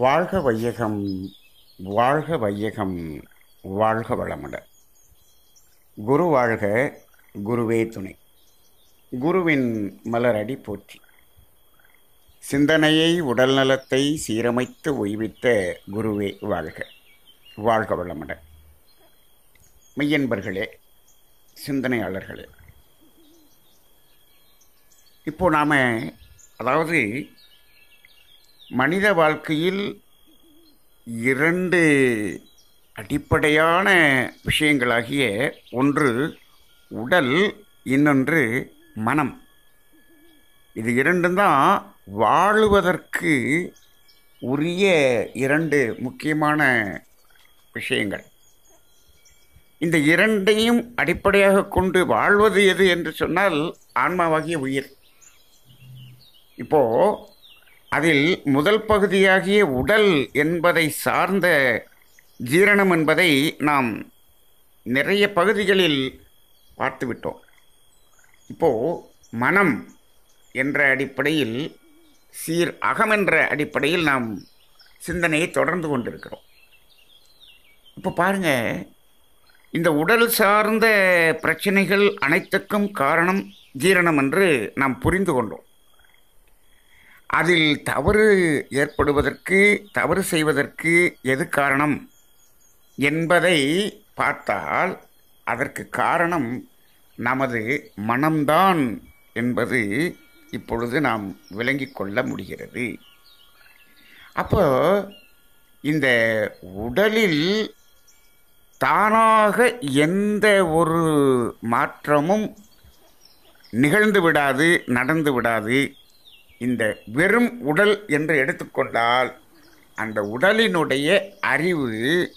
வாழ்க வையகம், வாழ்க வையகம், வாழ்க வளமுடன். குரு வாழ்க, குருவே துணை. குருவின் மலரடி போற்றி. சிந்தனையை உடல் நலத்தை சீரமைத்து ஓய்வித்த குருவே வாழ்க, வாழ்க வளமுடன். மெய்யன்பர்களே, சிந்தனையாளர்களே, இப்போ நாம் அதாவது மனித வாழ்க்கையில் இரண்டு அடிப்படையான விஷயங்களாகிய ஒன்று உடல், இன்னொன்று மனம். இது இரண்டும் தான் வாழுவதற்கு உரிய இரண்டு முக்கியமான விஷயங்கள். இந்த இரண்டையும் அடிப்படையாக கொண்டு வாழ்வது எது என்று சொன்னால் ஆன்மாவாகிய உயிர். இப்போது அதில் முதல் பகுதியாகிய உடல் என்பதை சார்ந்த ஜீரணம் என்பதை நாம் நிறைய பகுதிகளில் பார்த்துவிட்டோம். இப்போது மனம் என்ற அடிப்படையில், அகம் என்ற அடிப்படையில் நாம் சிந்தனையை தொடர்ந்து கொண்டிருக்கிறோம். இப்போ பாருங்கள், இந்த உடல் சார்ந்த பிரச்சனைகள் அனைத்துக்கும் காரணம் ஜீரணம் என்று நாம் புரிந்து கொண்டோம். அதில் தவறு ஏற்படுவதற்கு, தவறு செய்வதற்கு எது காரணம் என்பதை பார்த்தால் அதற்கு காரணம் நமது மனம்தான் என்பது இப்பொழுது நாம் விளங்கிக் கொள்ள முடிகிறது. அப்போ இந்த உடலில் தானாக எந்த ஒரு மாற்றமும் நிகழ்ந்து விடாது, நடந்து விடாது. இந்த வெறும் உடல் என்று எடுத்துக்கொண்டால் அந்த உடலினுடைய அறிவு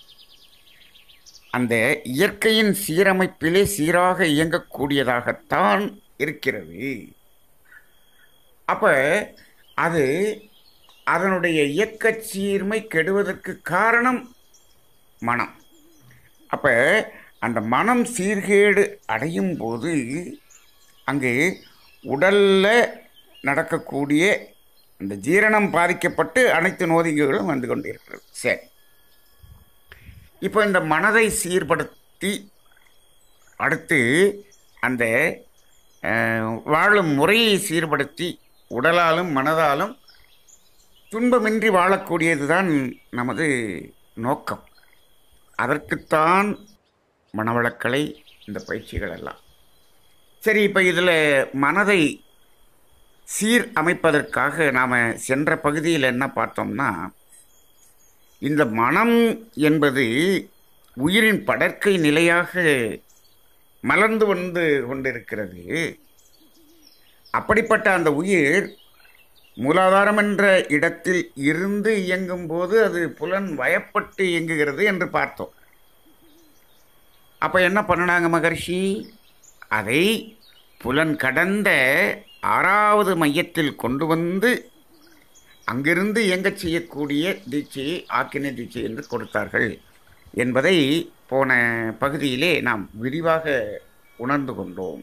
அந்த இயற்கையின் சீரமைப்பிலே சீராக இயங்கக்கூடியதாகத்தான் இருக்கிறது. அப்போ அது அதனுடைய இயக்க சீர்மை கெடுவதற்கு காரணம் மனம். அப்போ அந்த மனம் சீர்கேடு அடையும் போது அங்கு உடலில் நடக்கக்கூடிய இந்த ஜீரணம் பாதிக்கப்பட்டு அனைத்து நோய்களும் வந்து கொண்டிருக்கிறது. சரி, இப்போ இந்த மனதை சீர்படுத்தி அடுத்து அந்த வாழும் முறையை சீர்படுத்தி உடலாலும் மனதாலும் துன்பமின்றி வாழக்கூடியது தான் நமது நோக்கம். அதற்குத்தான் மனவளக்கலை, இந்த பயிற்சிகள் எல்லாம். சரி, இப்போ இதில் மனதை சீர் அமைப்பதற்காக நாம் சென்ற பகுதியில் என்ன பார்த்தோம்னா, இந்த மனம் என்பது உயிரின் படற்கை நிலையாக மலர்ந்து வந்து கொண்டிருக்கிறது. அப்படிப்பட்ட அந்த உயிர் மூலாதாரம் என்ற இடத்தில் இருந்து இயங்கும் போது அது புலன் வயப்பட்டு இயங்குகிறது என்று பார்த்தோம். அப்போ என்ன பண்ணினாங்க மகர்ஷி? அதை புலன் கடந்த ஆறாவது மையத்தில் கொண்டு வந்து அங்கிருந்து இயங்கச் செய்யக்கூடிய தீட்சையை ஆக்கினை தீட்சை என்று கொடுத்தார்கள் என்பதை போன பகுதியிலே நாம் விரிவாக உணர்ந்து கொண்டோம்.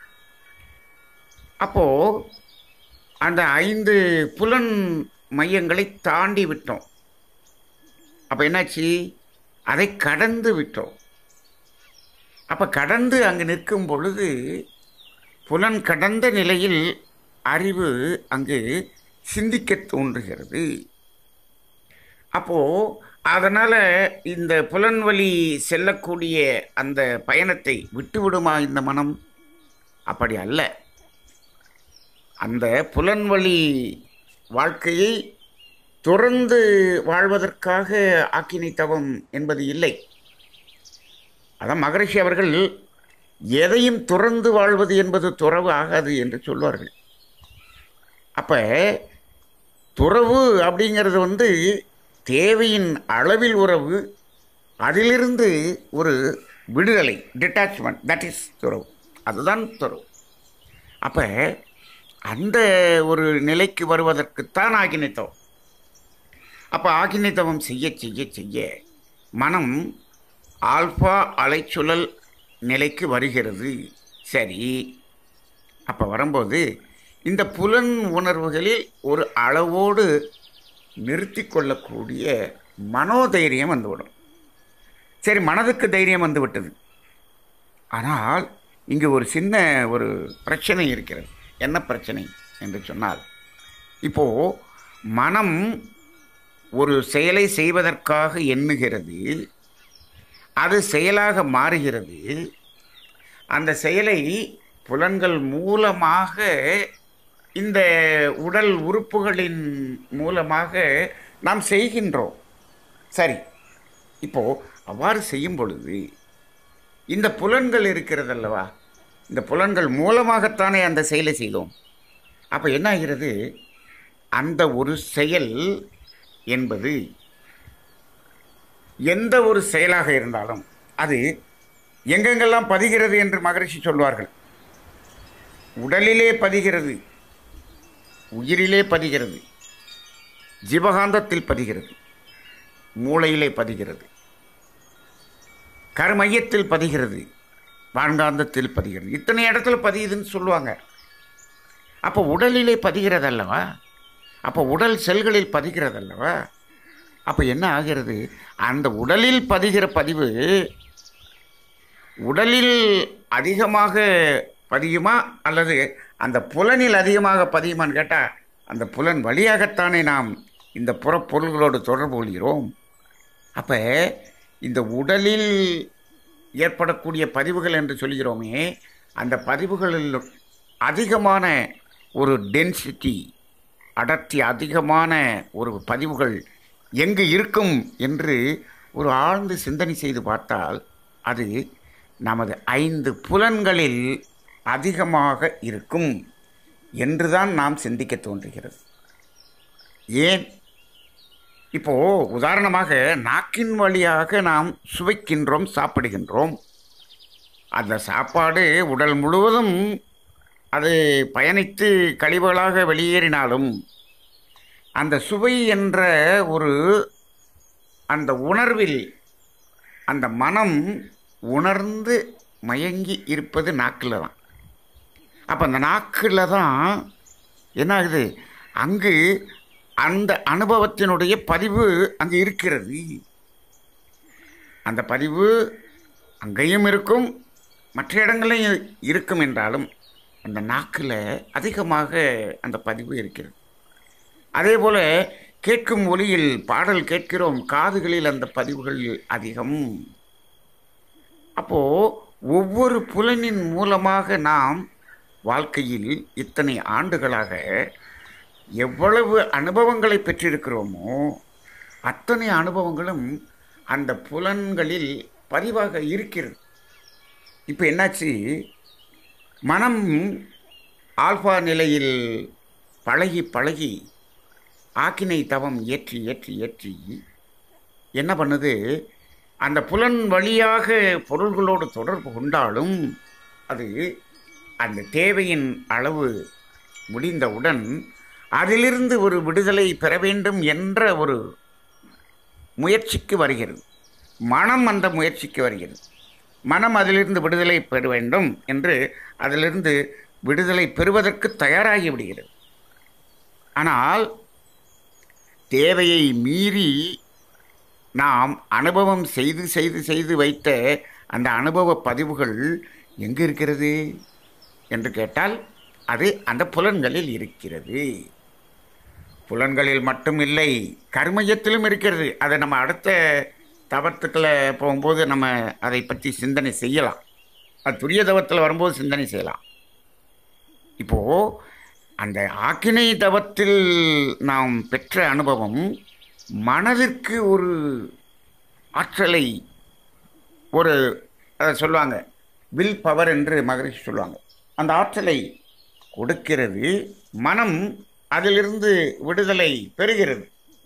அப்போது அந்த 5 புலன் மையங்களை தாண்டி விட்டோம். அப்போ என்னாச்சு? அதை கடந்து விட்டோம். அப்போ கடந்து அங்கு நிற்கும் பொழுது புலன் கடந்த நிலையில் அறிவு அங்கு சிந்திக்க தோன்றுகிறது. அப்போது அதனால் இந்த புலன் வழி செல்லக்கூடிய அந்த பயணத்தை விட்டுவிடுமா இந்த மனம்? அப்படி அல்ல. அந்த புலன் வழி வாழ்க்கையை துறந்து வாழ்வதற்காக ஆக்கினை தவம் என்பது இல்லை. அதான் மகரிஷி அவர்கள் எதையும் துறந்து வாழ்வது என்பது துறவு ஆகாது என்று சொல்வார்கள். அப்போ துறவு அப்படிங்கிறது தேவையின் அளவில் உறவு, அதிலிருந்து ஒரு விடுதலை, டிட்டாச்மெண்ட், தட் இஸ் துறவு. அதுதான் துறவு. அப்போ அந்த ஒரு நிலைக்கு வருவதற்குத்தான் ஆக்கினைத்தவம். அப்போ ஆக்கினைத்தவம் செய்ய செய்ய செய்ய மனம் ஆல்பா அலைச்சுழல் நிலைக்கு வருகிறது. சரி, அப்போ வரும்போது இந்த புலன் உணர்வுகளில் ஒரு அளவோடு நிறுத்தி கொள்ளக்கூடிய மனோதைரியம் வந்துவிடும். சரி, மனதுக்கு தைரியம் வந்து விட்டது. ஆனால் இங்கு ஒரு சின்ன ஒரு பிரச்சனை இருக்கிறது. என்ன பிரச்சனை என்று சொன்னால், இப்போது மனம் ஒரு செயலை செய்வதற்காக எண்ணுகிறது, அது செயலாக மாறுகிறது. அந்த செயலை புலன்கள் மூலமாக, இந்த உடல் உறுப்புகளின் மூலமாக நாம் செய்கின்றோம். சரி, இப்போது அவ்வாறு செய்யும் பொழுது இந்த புலன்கள் இருக்கிறதல்லவா, இந்த புலன்கள் மூலமாகத்தானே அந்த செயலை செய்தோம். அப்போ என்ன ஆகிறது, அந்த ஒரு செயல் என்பது எந்த ஒரு செயலாக இருந்தாலும் அது எங்கெங்கெல்லாம் பதிகிறது என்று மகரிஷி சொல்வார்கள். உடலிலே பதிகிறது, உயிரிலே பதிகிறது, ஜீவகாந்தத்தில் பதிகிறது, மூளையிலே பதிகிறது, கருமையத்தில் பதிகிறது, வான்காந்தத்தில் பதிகிறது. இத்தனை இடத்துல பதியுதுன்னு சொல்லுவாங்க. அப்போ உடலிலே பதிகிறதல்லவா, அப்போ உடல் செல்களில் பதிகிறதல்லவா. அப்போ என்ன ஆகிறது, அந்த உடலில் பதிகிற பதிவு உடலில் அதிகமாக பதியுமா அல்லது அந்த புலனில் அதிகமாக பதியுமான்னு கேட்டால், அந்த புலன் வழியாகத்தானே நாம் இந்த புறப்பொருள்களோடு தொடர்பு கொள்கிறோம். அப்போ இந்த உடலில் ஏற்படக்கூடிய பதிவுகள் என்று சொல்கிறோமே, அந்த பதிவுகளில் அதிகமான ஒரு டென்சிட்டி, அடர்த்தி அதிகமான ஒரு பதிவுகள் எங்கு இருக்கும் என்று ஒரு ஆழ்ந்து சிந்தனை செய்து பார்த்தால், அது நமது 5 புலன்களில் அதிகமாக இருக்கும் என்றுதான் நாம் சிந்திக்க தோன்றுகிறது. ஏன்? இப்போது உதாரணமாக நாக்கின் வழியாக நாம் சுவைக்கின்றோம், சாப்பிடுகின்றோம். அந்த சாப்பாடு உடல் முழுவதும் அது பயணித்து கழிவுகளாக வெளியேறினாலும் அந்த சுவை என்ற ஒரு அந்த உணர்வில் அந்த மனம் உணர்ந்து மயங்கி இருப்பது நாக்கில் தான். அப்போ அந்த நாக்கில் தான் என்ன ஆகுது, அங்கு அந்த அனுபவத்தினுடைய பதிவு அங்கே இருக்கிறது. அந்த பதிவு அங்கேயும் இருக்கும், மற்ற இடங்களையும் இருக்கும் என்றாலும் அந்த நாக்கில் அதிகமாக அந்த பதிவு இருக்கிறது. அதே போல் கேட்கும் ஒலியில் பாடல் கேட்கிறோம், காதுகளில் அந்த பதிவுகள் அதிகம். அப்போது ஒவ்வொரு புலனின் மூலமாக நாம் வாழ்க்கையில் இத்தனை ஆண்டுகளாக எவ்வளவு அனுபவங்களை பெற்றிருக்கிறோமோ அத்தனை அனுபவங்களும் அந்த புலன்களில் பதிவாக இருக்கிறது. இப்போ என்னாச்சு, மனம் ஆல்பா நிலையில் பழகி பழகி ஆக்கினை தவம் ஏற்றி ஏற்றி ஏற்றி என்ன பண்ணுது, அந்த புலன் வழியாக பொருள்களோடு தொடர்பு கொண்டாலும் அது அந்த தேவையின் அளவு முடிந்தவுடன் அதிலிருந்து ஒரு விடுதலை பெற வேண்டும் என்ற ஒரு முயற்சிக்கு வருகிறது. மனம் அந்த முயற்சிக்கு வருகிறது. மனம் அதிலிருந்து விடுதலை பெற வேண்டும் என்று அதிலிருந்து விடுதலை பெறுவதற்கு தயாராகி விடுகிறது. ஆனால் தேவையை மீறி நாம் அனுபவம் செய்து செய்து செய்து வைத்த அந்த அனுபவ பதிவுகள் எங்கே இருக்கிறது என்று கேட்டால், அது அந்த புலன்களில் இருக்கிறது. புலன்களில் மட்டும் இல்லை, கர்மயத்திலும் இருக்கிறது. அதை நம்ம அடுத்த தவத்துக்களை போகும்போது நம்ம அதை பற்றி சிந்தனை செய்யலாம். அது துரிய தவத்தில் வரும்போது சிந்தனை செய்யலாம். இப்போது அந்த ஆக்கினை தவத்தில் நாம் பெற்ற அனுபவம் மனதிற்கு ஒரு ஆற்றலை, ஒரு அதை சொல்லுவாங்க வில் பவர் என்று மகரிஷி சொல்லுவாங்க, அந்த ஆற்றலை கொடுக்கிறது. மனம் அதிலிருந்து விடுதலை பெறுகிறது.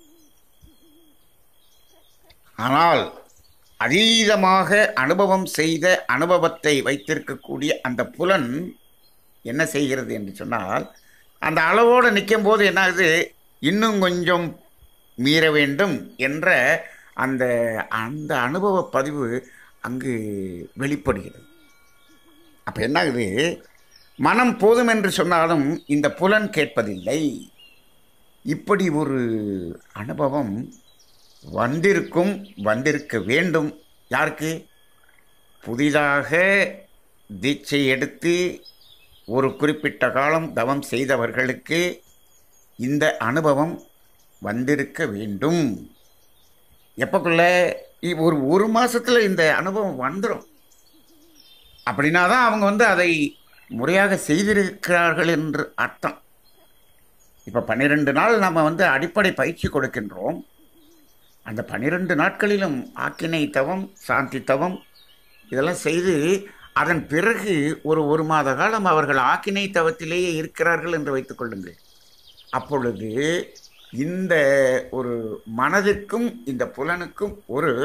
ஆனால் அதீதமாக அனுபவம் செய்த அனுபவத்தை வைத்திருக்கக்கூடிய அந்த புலன் என்ன செய்கிறது என்று சொன்னால், அந்த அளவோடு நிற்கும் போது என்ன ஆகுது, இன்னும் கொஞ்சம் மீற வேண்டும் என்ற அந்த அந்த அனுபவ பதிவு அங்கு வெளிப்படுகிறது. அப்போ என்ன ஆகுது, மனம் போதும் என்று சொன்னாலும் இந்த புலன் கேட்பதில்லை. இப்படி ஒரு அனுபவம் வந்திருக்கும், வந்திருக்க வேண்டும். யாருக்கு? புதிதாக தீட்சை எடுத்து ஒரு குறிப்பிட்ட காலம் தவம் செய்தவர்களுக்கு இந்த அனுபவம் வந்திருக்க வேண்டும். எப்பக்குள்ள ஒரு மாதத்தில் இந்த அனுபவம் வந்துடும். அப்படின்னா தான் அவங்க அதை முறையாக செய்திருக்கிறார்கள் என்று அர்த்தம். இப்போ 12 நாள் நம்ம அடிப்படை பயிற்சி கொடுக்கின்றோம். அந்த 12 நாட்களிலும் ஆக்கினை தவம், சாந்தி தவம் இதெல்லாம் செய்து அதன் பிறகு ஒரு மாத காலம் அவர்கள் ஆக்கினை தவத்திலேயே இருக்கிறார்கள் என்று வைத்துக்கொள்ளுங்கள். அப்பொழுது இந்த ஒரு மனதிற்கும் இந்த புலனுக்கும்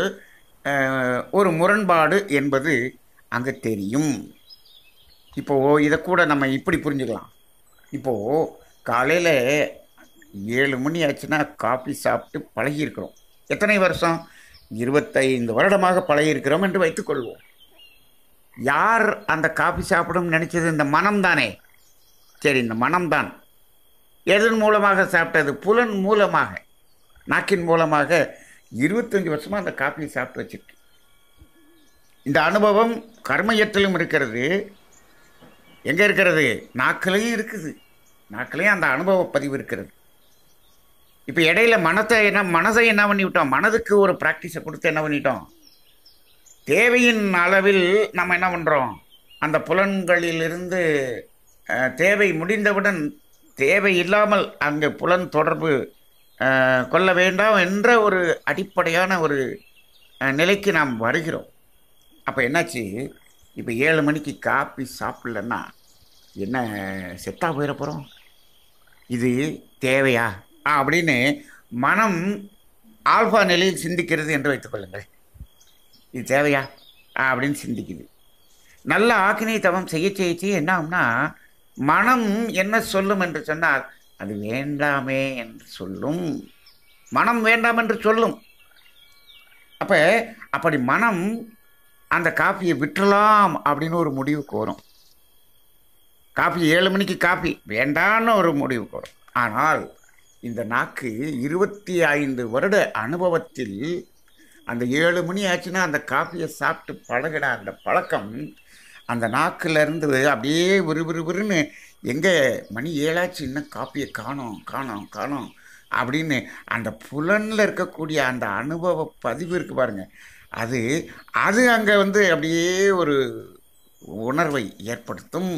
ஒரு முரண்பாடு என்பது அங்கே தெரியும். இப்போது இதை கூட நம்ம இப்படி புரிஞ்சுக்கலாம். இப்போது காலையில் 7 மணி ஆச்சுன்னா காஃபி சாப்பிட்டு பழகியிருக்கிறோம். எத்தனை வருஷம்? 25 வருடமாக பழகியிருக்கிறோம் என்று வைத்துக்கொள்வோம். யார் அந்த காஃபி சாப்பிடும் நினைச்சது? இந்த மனம்தானே. சரி, இந்த மனம்தான் எதன் மூலமாக சாப்பிட்டது? புலன் மூலமாக, நாக்கின் மூலமாக 25 வருஷமாக அந்த காஃபியை சாப்பிட்டு வச்சிருக்கு. இந்த அனுபவம் கர்மயத்திலும் இருக்கிறது. எங்கே இருக்கிறது? நாக்கிலையும் இருக்குது. நாக்கிலையும் அந்த அனுபவ பதிவு இருக்கிறது. இப்போ இடையில மனசை என்ன பண்ணிவிட்டோம்? மனதுக்கு ஒரு ப்ராக்டிஸை கொடுத்து என்ன பண்ணிட்டோம்? தேவையின் அளவில் நம்ம என்ன பண்ணுறோம்? அந்த புலன்களிலிருந்து தேவை முடிந்தவுடன் தேவை இல்லாமல் அங்கே புலன் தொடர்பு கொள்ள வேண்டாம் என்ற ஒரு அடிப்படையான ஒரு நிலைக்கு நாம் வருகிறோம். அப்போ என்னாச்சு? இப்போ 7 மணிக்கு காப்பி சாப்பிட்லன்னா என்ன செத்தாக போயிட போகிறோம்? இது தேவையா அப்படின்னு மனம் ஆல்ஃபா நிலையில் சிந்திக்கிறது என்று வைத்துக்கொள்ளுங்கள். இது தேவையா அப்படின்னு சிந்திக்குது. நல்ல ஆக்கினை தவம் செய்ய என்ன ஆகும்னா, மனம் என்ன சொல்லும் என்று சொன்னால், அது வேண்டாமே என்று சொல்லும். மனம் வேண்டாம் என்று சொல்லும். அப்போ அப்படி மனம் அந்த காஃபியை விட்டுறலாம் அப்படின்னு ஒரு முடிவுக்கு வரும். காஃபி 7 மணிக்கு காஃபி வேண்டான்னு ஒரு முடிவுக்கு வரும். ஆனால் இந்த நாக்கு 25 வருட அனுபவத்தில் அந்த 7 மணி ஆச்சுன்னா அந்த காஃபியை சாப்பிட்டு பழகிட அந்த பழக்கம் அந்த நாக்கிலேருந்து அப்படியே விறுவிறுன்னு எங்கே மணி 7 ஆச்சு இன்னும் காஃபியை காணோம் அப்படின்னு அந்த புலனில் இருக்கக்கூடிய அந்த அனுபவ பதிவு இருக்குது பாருங்கள். அது அங்கே அப்படியே ஒரு உணர்வை ஏற்படுத்தும்.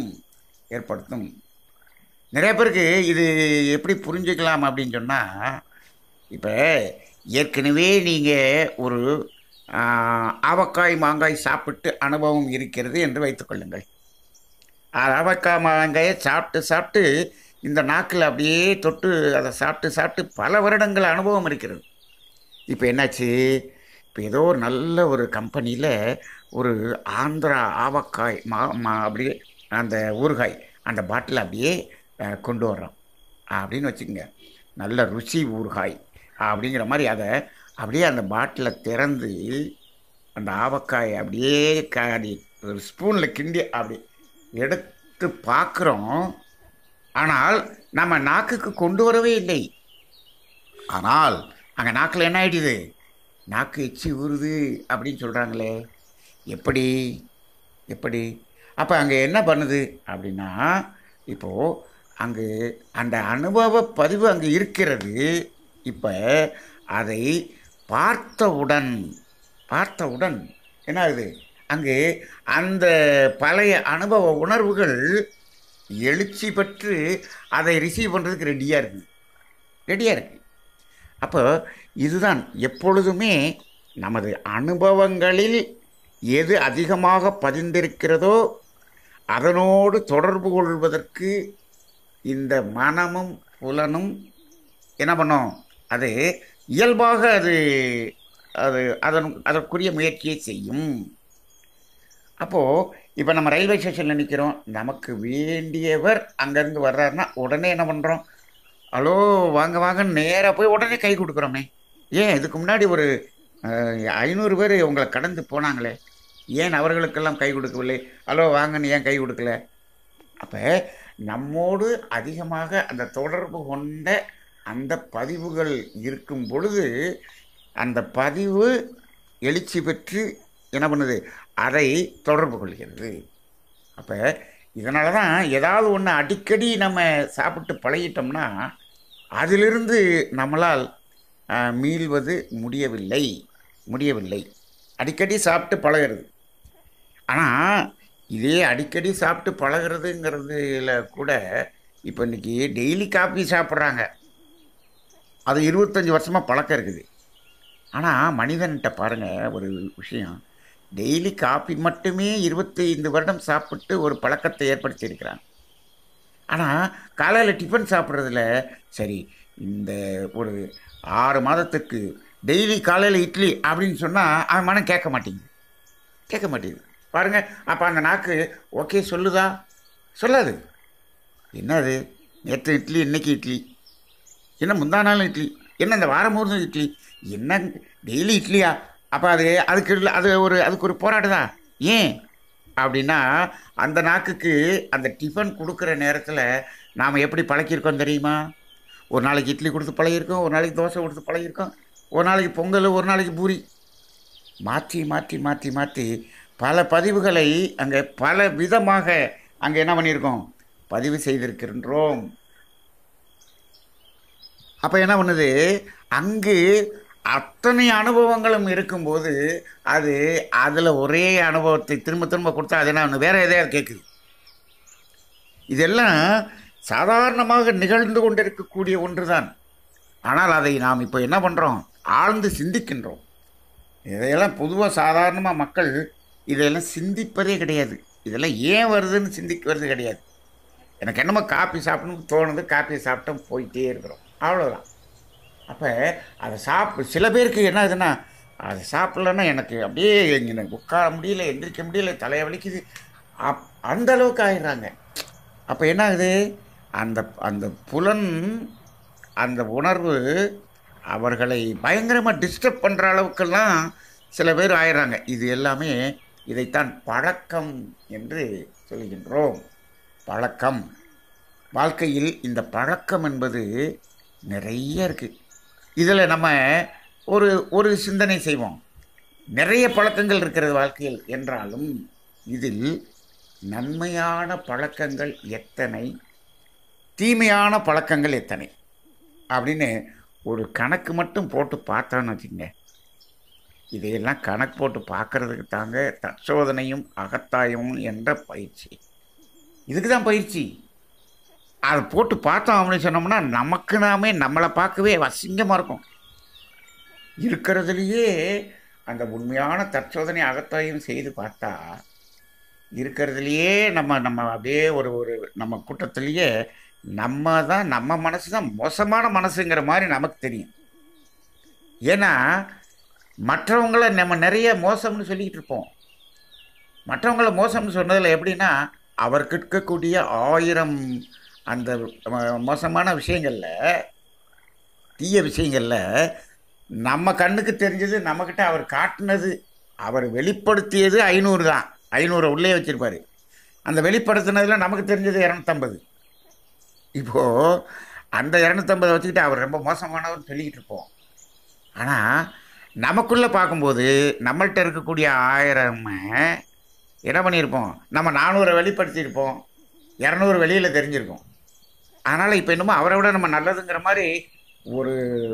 நிறைய பேருக்கு இது எப்படி புரிஞ்சுக்கலாம் அப்படின்னு சொன்னால், இப்போ ஏற்கனவே நீங்கள் ஒரு ஆவக்காய் மாங்காய் சாப்பிட்டு அனுபவம் இருக்கிறது என்று வைத்துக்கொள்ளுங்கள். ஆவக்காய் மாங்காயை சாப்பிட்டு இந்த நாக்கில் அப்படியே தொட்டு அதை சாப்பிட்டு பல வருடங்கள் அனுபவம் இருக்கிறது. இப்போ என்னாச்சு? இப்போ ஏதோ ஒரு நல்ல ஒரு கம்பெனியில் ஒரு ஆந்திரா ஆவக்காய் அப்படியே அந்த ஊறுகாய் அந்த பாட்டில் அப்படியே கொண்டு வர்றோம் அப்படின்னு வச்சுக்கோங்க. நல்ல ருசி ஊறுகாய் அப்படிங்கிற மாதிரி அதை அப்படியே அந்த பாட்டிலை திறந்து அந்த ஆவக்காய் அப்படியே ஒரு ஸ்பூனில் கிண்டி அப்படி எடுத்து பார்க்குறோம். ஆனால் நம்ம நாக்குக்கு கொண்டு வரவே இல்லை. ஆனால் அங்கே நாக்கில் என்ன ஆகிடுது? நாக்கு எச்சி ஊறுது அப்படின்னு சொல்கிறாங்களே. எப்படி? அப்போ அங்கே என்ன பண்ணுது அப்படின்னா, இப்போது அங்கு அந்த அனுபவ பதிவு அங்கே இருக்கிறது. இப்போ அதை பார்த்தவுடன் என்ன ஆகுது? அங்கே அந்த பழைய அனுபவ உணர்வுகள் எழுச்சி பெற்று அதை ரிசீவ் பண்ணுறதுக்கு ரெடியாக இருக்குது. அப்போ இதுதான் எப்பொழுதுமே நமது அனுபவங்களில் எது அதிகமாக பதிந்திருக்கிறதோ அதனோடு தொடர்பு கொள்வதற்கு இந்த மனமும் புலனும் என்ன பண்ணும்? அது இயல்பாக அதற்குரிய முயற்சியை செய்யும். அப்போது இப்போ நம்ம ரயில்வே ஸ்டேஷனில் நிற்கிறோம். நமக்கு வேண்டியவர் அங்கேருந்து வர்றாருன்னா உடனே என்ன பண்ணுறோம்? ஹலோ வாங்கன்னு நேராக போய் உடனே கை கொடுக்குறோமே. ஏன் இதுக்கு முன்னாடி ஒரு 500 பேர் உங்களை கடந்து போனாங்களே, ஏன் அவர்களுக்கெல்லாம் கை கொடுக்கவில்லை? ஹலோ வாங்கன்னு ஏன் கை கொடுக்கல? அப்போ நம்மோடு அதிகமாக அந்த தொடர்பு கொண்ட அந்த பதிவுகள் இருக்கும் பொழுது அந்த பதிவு எழுச்சி பெற்று என்ன பண்ணுது, அதை தொடர்பு கொள்கிறது. அப்போ இதனால தான் ஏதாவது ஒன்று அடிக்கடி நம்ம சாப்பிட்டு பழகிட்டோம்னா அதிலிருந்து நம்மளால் மீள்வது முடியவில்லை. அடிக்கடி சாப்பிட்டு பழகிறது. ஆனால் இதே அடிக்கடி சாப்பிட்டு பழகிறதுங்கிறதுல கூட இப்போ இன்றைக்கி டெய்லி காஃபி சாப்பிட்றாங்க. அது 25 வருஷமாக பழக்கம் இருக்குது. ஆனால் மனிதன்கிட்ட பாருங்கள் ஒரு விஷயம், டெய்லி காஃபி மட்டுமே 25 வருடம் சாப்பிட்டு ஒரு பழக்கத்தை ஏற்படுத்தியிருக்கிறான். ஆனால் காலையில் டிஃபன் சாப்பிட்றதுல சரி இந்த ஒரு 6 மாதத்துக்கு டெய்லி காலையில் இட்லி அப்படின்னு சொன்னால் அவன் மனம் கேட்க மாட்டேங்குது பாருங்கள். அப்போ அந்த நாக்கு ஓகே சொல்லுதா? சொல்லாது. என்னது நேற்று இட்லி, இன்னைக்கு இட்லி, என்ன முந்தா நாள் இட்லி, என்ன இந்த வாரம் முழுதும் இட்லி, என்ன டெய்லி இட்லியா? அப்போ அதுக்கு ஒரு போராட்டம் தான். ஏன் அப்படின்னா அந்த நாக்குக்கு அந்த டிஃபன் கொடுக்குற நேரத்தில் நாம் எப்படி பழக்கியிருக்கோம் தெரியுமா? ஒரு நாளைக்கு இட்லி கொடுத்து பழகியிருக்கோம், ஒரு நாளைக்கு தோசை கொடுத்து பழகியிருக்கோம், ஒரு நாளைக்கு பொங்கல், ஒரு நாளைக்கு பூரி, மாற்றி மாற்றி மாற்றி மாற்றி பல பதிவுகளை அங்கே பல விதமாக அங்கே என்ன பண்ணியிருக்கோம், பதிவு செய்திருக்கின்றோம். அப்போ என்ன பண்ணுது, அங்கு அத்தனை அனுபவங்களும் இருக்கும்போது அதில் ஒரே அனுபவத்தை திரும்ப திரும்ப கொடுத்தா அது என்ன ஒன்று வேறு எதையாவது கேட்குது. இதெல்லாம் சாதாரணமாக நிகழ்ந்து கொண்டிருக்கக்கூடிய ஒன்று தான். ஆனால் அதை நாம் இப்போ என்ன பண்ணுறோம், ஆழ்ந்து சிந்திக்கின்றோம். இதையெல்லாம் பொதுவாக சாதாரணமாக மக்கள் இதையெல்லாம் சிந்திப்பதே கிடையாது. இதெல்லாம் ஏன் வருதுன்னு சிந்திக்கிறது கிடையாது. எனக்கு என்னமோ காப்பி சாப்பிடணும்னு தோணுது, காப்பியை சாப்பிட்டோம் போயிட்டே இருக்கிறோம், அவ்வளோதான். அப்போ அதை சில பேருக்கு என்ன ஆகுதுன்னா, அதை சாப்பிட்லன்னா எனக்கு அப்படியே எனக்கு உட்கார முடியல, எந்திரிக்க முடியல, தலையை வலிக்குது, அந்த அளவுக்கு ஆயிடுறாங்க. அப்போ என்ன ஆகுது, அந்த அந்த புலன் அந்த உணர்வு அவர்களை பயங்கரமாக டிஸ்டர்ப் பண்ணுற அளவுக்கெல்லாம் சில பேர் ஆயிடுறாங்க. இது எல்லாமே இதைத்தான் பழக்கம் என்று சொல்கின்றோம். பழக்கம், வாழ்க்கையில் இந்த பழக்கம் என்பது நிறைய இருக்குது. இதில் நம்ம ஒரு சிந்தனை செய்வோம். நிறைய பழக்கங்கள் இருக்கிறது வாழ்க்கையில் என்றாலும் இதில் நன்மையான பழக்கங்கள் எத்தனை, தீமையான பழக்கங்கள் எத்தனை அப்படின்னு ஒரு கணக்கு மட்டும் போட்டு பார்த்தோன்னு வச்சுங்க. இதையெல்லாம் கணக்கு போட்டு பார்க்கறதுக்கு தாங்க தற்சோதனையும் அகத்தாயமும் என்ற பயிற்சி. இதுக்கு தான் பயிற்சி. அதை போட்டு பார்த்தோம் அப்படின்னு சொன்னோம்னா நமக்கு நாமே நம்மளை பார்க்கவே அசிங்கமாக இருக்கும். இருக்கிறதுலையே அந்த உண்மையான தற்சோதனை அகத்தாயம் செய்து பார்த்தா இருக்கிறதுலையே நம்ம அப்படியே ஒரு நம்ம கூட்டத்திலேயே நம்ம மனசு தான் மோசமான மனசுங்கிற மாதிரி நமக்கு தெரியும். ஏன்னா மற்றவங்கள நம்ம நிறைய மோசம்னு சொல்லிக்கிட்டு இருப்போம். மற்றவங்கள மோசம்னு சொன்னதில் எப்படின்னா அவருக்கு இருக்கக்கூடிய 1000 அந்த மோசமான விஷயங்களில், தீய விஷயங்களில் நம்ம கண்ணுக்கு தெரிஞ்சது, நம்மக்கிட்ட அவர் காட்டினது, அவர் வெளிப்படுத்தியது 500 தான். 500 உள்ளே வச்சுருப்பார். அந்த வெளிப்படுத்தினதில் நமக்கு தெரிஞ்சது 250. இப்போது அந்த 250 வச்சுக்கிட்டு அவர் ரொம்ப மோசமானவர்னு சொல்லிக்கிட்டு இருப்போம். ஆனால் நமக்குள்ளே பார்க்கும்போது நம்மள்கிட்ட இருக்கக்கூடிய 1000 என்ன பண்ணியிருப்போம், நம்ம 400 வெளிப்படுத்தியிருப்போம், 200 வெளியில் தெரிஞ்சிருக்கோம். அதனால் இப்போ என்னமோ அவரை விட நம்ம நல்லதுங்கிற மாதிரி ஒரு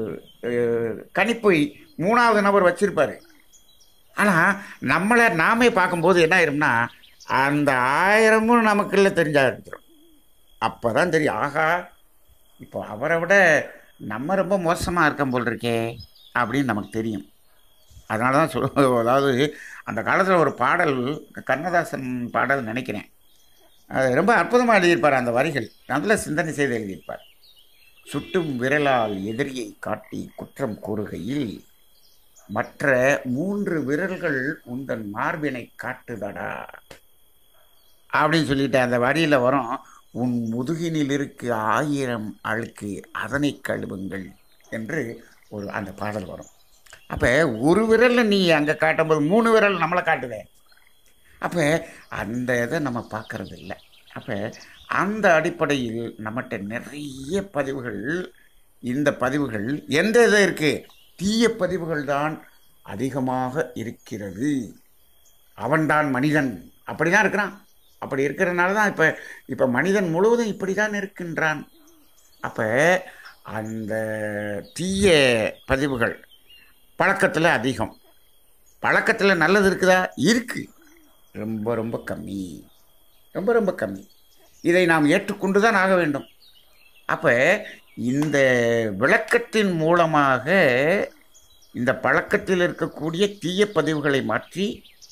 கணிப்பை 3வது நபர் வச்சுருப்பார். ஆனால் நம்மளை நாமே பார்க்கும்போது என்ன ஆயிரும்னா அந்த 1000 நமக்குள்ளே தெரிஞ்சா இருக்கிறோம். அப்போ தான் தெரியும், ஆகா இப்போ அவரை விட நம்ம ரொம்ப மோசமாக இருக்கோம் போல் இருக்கே அப்படின்னு நமக்கு தெரியும். அதனால தான் அதாவது அந்த காலத்தில் ஒரு பாடல், கண்ணதாசன் பாடல் நினைக்கிறேன், அது ரொம்ப அற்புதமாக எழுதியிருப்பார். அந்த வரிகள் நல்ல சிந்தனை செய்து எழுதியிருப்பார். சுட்டும் விரலால் எதிரியை காட்டி குற்றம் கூறுகையில் மற்ற 3 விரல்கள் உந்தன் மார்பினை காட்டுதடா அப்படின்னு சொல்லிட்டு அந்த வரியில் வரும், உன் முதுகினில் இருக்கு 1000 அழுக்கு அதனை கழுவுங்கள் என்று அந்த பாடல் வரும். அப்போ ஒரு விரலில் நீ அங்கே காட்டும்போது 3 விரல் நம்மளை காட்டுதே. அப்போ அந்த இதை நம்ம பார்க்கறது இல்லை. அப்போ அந்த அடிப்படையில் நம்மகிட்ட நிறைய பதிவுகள் இந்த பதிவுகள் எந்த இதை இருக்குது? தீய பதிவுகள் தான் அதிகமாக இருக்கிறது. அவன்தான் மனிதன், அப்படி தான் இருக்கிறான். அப்படி இருக்கிறதுனால தான் இப்போ மனிதன் முழுவதும் இப்படி தான் இருக்கின்றான். அப்போ அந்த தீய பதிவுகள் பழக்கத்தில் அதிகம். பழக்கத்தில் நல்லது இருக்குதா? இருக்குது, ரொம்ப ரொம்ப கம்மி, ரொம்ப ரொம்ப கம்மி. இதை நாம் ஏற்றுக்கொண்டு தான் ஆக வேண்டும். அப்போ இந்த விளக்கத்தின் மூலமாக இந்த பழக்கத்தில் இருக்கக்கூடிய தீய பதிவுகளை மாற்றி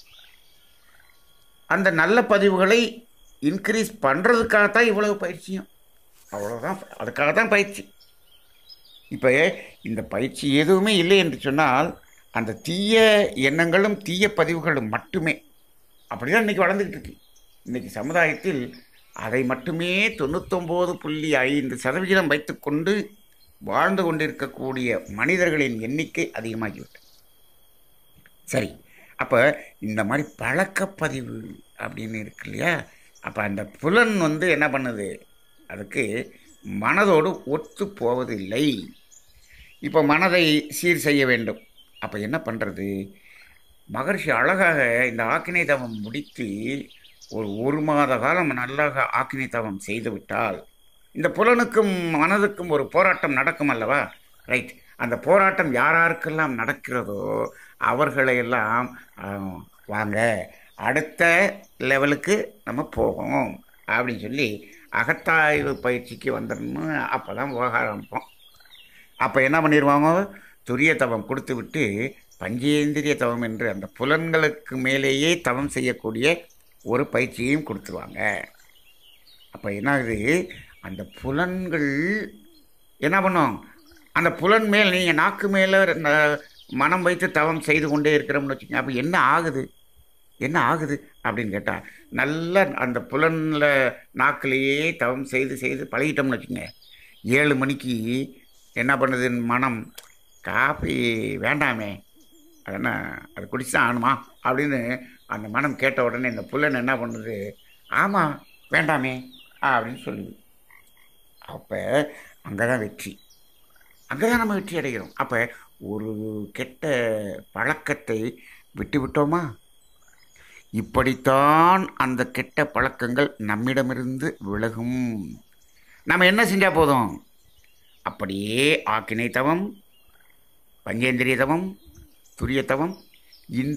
அந்த நல்ல பதிவுகளை இன்க்ரீஸ் பண்ணுறதுக்காகத்தான் இவ்வளவு பயிற்சியும். அவ்வளோதான், அதுக்காக தான் பயிற்சி. இப்போ இந்த பயிற்சி எதுவுமே இல்லை என்று சொன்னால் அந்த தீய எண்ணங்களும் தீய பதிவுகளும் மட்டுமே அப்படி தான் இன்றைக்கி வளர்ந்துக்கிட்டு இருக்கு. இன்றைக்கி சமுதாயத்தில் அதை மட்டுமே 99.5% வைத்துக்கொண்டு வாழ்ந்து கொண்டிருக்கக்கூடிய மனிதர்களின் எண்ணிக்கை அதிகமாகிவிட்டது. சரி, அப்போ இந்த மாதிரி பழக்கப்பதிவு அப்படின்னு இருக்கு இல்லையா? அப்போ அந்த புலன் என்ன பண்ணுது? அதுக்கு மனதோடு ஒத்து போவதில்லை. இப்போ மனதை சீர் செய்ய வேண்டும். அப்போ என்ன பண்ணுறது? மகர்ஷி அழகாக இந்த ஆக்கினை தவம் முடித்து ஒரு மாத காலம் நல்லாக ஆக்கினை தவம் செய்துவிட்டால் இந்த புலனுக்கும் மனதுக்கும் ஒரு போராட்டம் நடக்கும் அல்லவா? ரைட். அந்த போராட்டம் யாராருக்கெல்லாம் நடக்கிறதோ அவர்களையெல்லாம் வாங்க அடுத்த லெவலுக்கு நம்ம போவோம் அப்படின்னு சொல்லி அகத்தாய்வு பயிற்சிக்கு வந்துடணும். அப்போ தான் போக ஆரம்பிப்போம். அப்போ என்ன பண்ணிடுவாங்க? துரிய தவம் கொடுத்து விட்டு பஞ்சேந்திரிய தவம் என்று அந்த புலன்களுக்கு மேலேயே தவம் செய்யக்கூடிய ஒரு பயிற்சியையும் கொடுத்துருவாங்க. அப்போ என்ன ஆகுது? அந்த புலன்கள் என்ன பண்ணும்? அந்த புலன் மேல் நீங்கள் நாக்கு மேலே மனம் வைத்து தவம் செய்து கொண்டே இருக்கிறோம்னு வச்சுக்கோங்க. அப்போ என்ன ஆகுது? என்ன ஆகுது அப்படின்னு கேட்டால், நல்லா அந்த புலனில் நாக்கிலேயே தவம் செய்து செய்து பழகிட்டோம்னு வச்சுக்கோங்க. 7 மணிக்கு என்ன பண்ணுது மனம்? காஃபி வேண்டாமே, அது குடிச்சு தான் ஆகணுமா அப்படின்னு அந்த மனம் கேட்ட உடனே இந்த புலன் என்ன பண்ணுது? ஆமாம் வேண்டாமே அப்படின்னு சொல்லுது. அப்போ அங்கே தான் வெற்றி, அங்கே தான் நம்ம வெற்றி அடைகிறோம். அப்போ ஒரு கெட்ட பழக்கத்தை விட்டு விட்டோமா, இப்படித்தான் அந்த கெட்ட பழக்கங்கள் நம்மிடமிருந்து விலகும். நம்ம என்ன செஞ்சால் போதும்? அப்படியே ஆக்கினை தவம், பஞ்சேந்திரிய தவம், துரிய தவம், இந்த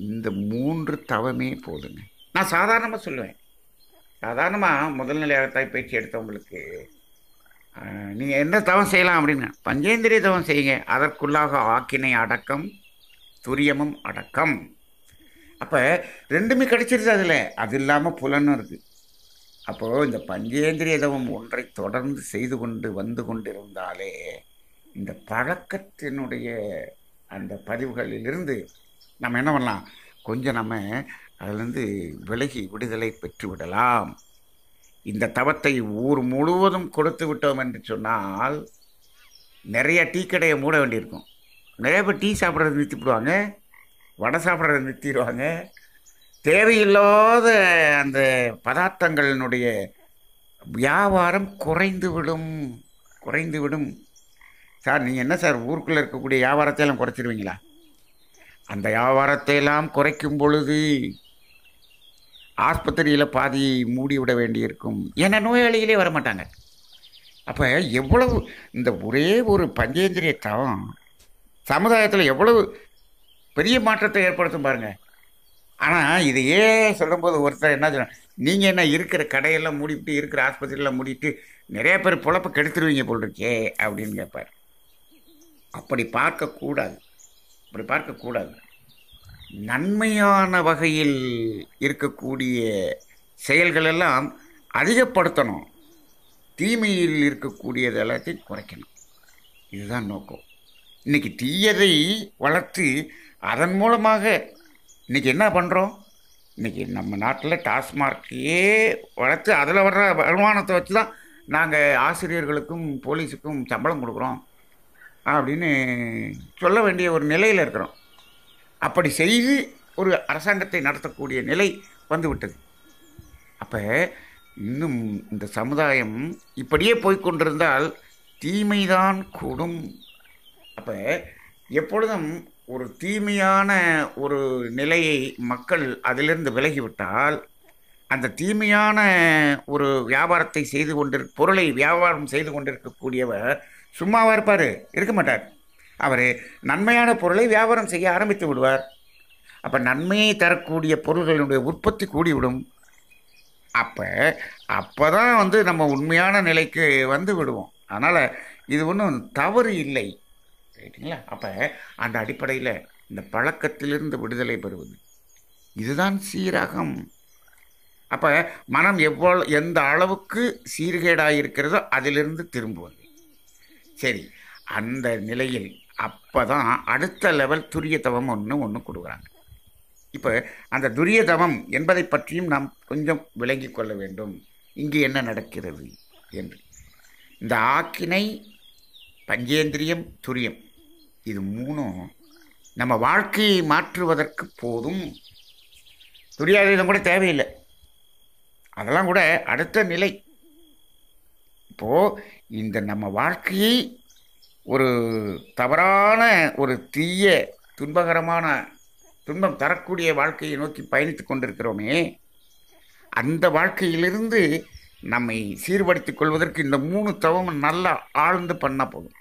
3 தவமே போதுங்க. நான் சாதாரணமாக சொல்லுவேன். சாதாரணமாக முதல்நிலை அகத்தாய் பயிற்சி எடுத்தவங்களுக்கு நீங்கள் என்ன தவம் செய்யலாம் அப்படின்னா பஞ்சேந்திரிய தவம் செய்யுங்க. அதற்குள்ளாக ஆக்கினை அடக்கம், துரியமும் அடக்கம். அப்போ 2மே கிடைச்சிருது அதில். அது இல்லாமல் புலனும் இருக்குது. அப்போது இந்த பஞ்சேந்திரிய தவம் ஒன்றை தொடர்ந்து செய்து கொண்டு வந்து கொண்டிருந்தாலே இந்த பழக்கத்தினுடைய அந்த பதிவுகளிலிருந்து நம்ம என்ன பண்ணலாம்? கொஞ்சம் நம்ம அதிலிருந்து விலகி விடுதலை பெற்று விடலாம். இந்த தவத்தை ஊர் முழுவதும் கொடுத்து விட்டோம் என்று சொன்னால் நிறைய டீ கடையை மூட வேண்டியிருக்கும். நிறைய பேர் டீ சாப்பிட்றது நிறுத்திவிடுவாங்க, வடை சாப்பிட்றத நிறுத்திடுவாங்க. தேவையில்லாத அந்த பதார்த்தங்களினுடைய வியாபாரம் குறைந்துவிடும். சார் நீங்கள் என்ன சார் ஊருக்குள்ளே இருக்கக்கூடிய வியாபாரத்தையெல்லாம் குறைச்சிடுவீங்களா? அந்த வியாபாரத்தையெல்லாம் குறைக்கும் பொழுது ஆஸ்பத்திரியில் பாதி மூடிவிட வேண்டியிருக்கும். ஏன்னா நோயாளிகளே வரமாட்டாங்க. அப்போ எவ்வளவு இந்த ஒரே ஒரு பஞ்சேந்திரிய தவம் சமுதாயத்தில் எவ்வளவு பெரிய மாற்றத்தை ஏற்படுத்தும் பாருங்கள். ஆனால் இதையே சொல்லும்போது ஒருத்தர் என்ன சொல்ல, நீங்கள் என்ன இருக்கிற கடையெல்லாம் மூடிவிட்டு இருக்கிற ஆஸ்பத்திரியெல்லாம் மூடிட்டு நிறைய பேர் பொழப்ப கெடுத்துருவீங்க போல் இருக்கே அப்படின்னு கேட்பார். அப்படி பார்க்கக்கூடாது. நன்மையான வகையில் இருக்கக்கூடிய செயல்களெல்லாம் அதிகப்படுத்தணும், தீமையில் இருக்கக்கூடியது எல்லாத்தையும் குறைக்கணும். இதுதான் நோக்கம். இன்றைக்கி தீயதை வளர்த்து அதன் மூலமாக இன்றைக்கி என்ன பண்ணுறோம்? இன்றைக்கி நம்ம நாட்டில் டாஸ்மார்க்கையே வளர்த்து அதில் வர்ற வருமானத்தை வச்சு தான் நாங்கள் ஆசிரியர்களுக்கும் போலீஸுக்கும் சம்பளம் கொடுக்குறோம் அப்படின்னு சொல்ல வேண்டிய ஒரு நிலையில் இருக்கிறோம். அப்படி செய்து ஒரு அரசாங்கத்தை நடத்தக்கூடிய நிலை வந்துவிட்டது. அப்போ இன்னும் இந்த சமுதாயம் இப்படியே போய்கொண்டிருந்தால் தீமைதான் கூடும். அப்போ எப்பொழுதும் ஒரு தீமையான ஒரு நிலையை மக்கள் அதிலிருந்து விலகிவிட்டால், அந்த தீமையான ஒரு வியாபாரத்தை செய்து பொருளை வியாபாரம் செய்து கொண்டிருக்கக்கூடியவர் சும்மாவா இருப்பார்? இருக்க மாட்டார். அவர் நன்மையான பொருளை வியாபாரம் செய்ய ஆரம்பித்து விடுவார். அப்போ நன்மையை தரக்கூடிய பொருள்களுடைய உற்பத்தி கூடிவிடும். அப்போ தான் நம்ம உண்மையான நிலைக்கு வந்து விடுவோம். அதனால் இது ஒன்றும் தவறு இல்லை, ரைட்டுங்களா? அப்போ அந்த அடிப்படையில் இந்த பழக்கத்திலிருந்து விடுதலை பெறுவது இதுதான் சீரகம். அப்போ மனம் எந்த அளவுக்கு சீர்கேடாக இருக்கிறதோ அதிலிருந்து திரும்புவது. சரி, அந்த நிலையில் அப்போ தான் அடுத்த லெவல் துரிய தவம் ஒன்று கொடுக்குறாங்க. இப்போ அந்த துரிய தவம் என்பதை பற்றியும் நாம் கொஞ்சம் விளங்கி கொள்ள வேண்டும். இங்கே என்ன நடக்கிறது என்று. இந்த ஆக்கினை, பஞ்சேந்திரியம், துரியம், இது மூணும் நம்ம வாழ்க்கையை மாற்றுவதற்கு போதும். துரியாதீதம் கூட தேவையில்லை, அதெல்லாம் கூட அடுத்த நிலை. இப்போது இந்த நம்ம வாழ்க்கையை ஒரு தவறான ஒரு தீய துன்பகரமான துன்பம் தரக்கூடிய வாழ்க்கையை நோக்கி பயணித்து கொண்டிருக்கிறோமே, அந்த வாழ்க்கையிலிருந்து நம்மை சீர்படுத்திக் கொள்வதற்கு இந்த 3 தவமும் நல்லா ஆழ்ந்து பண்ணால் போதும்.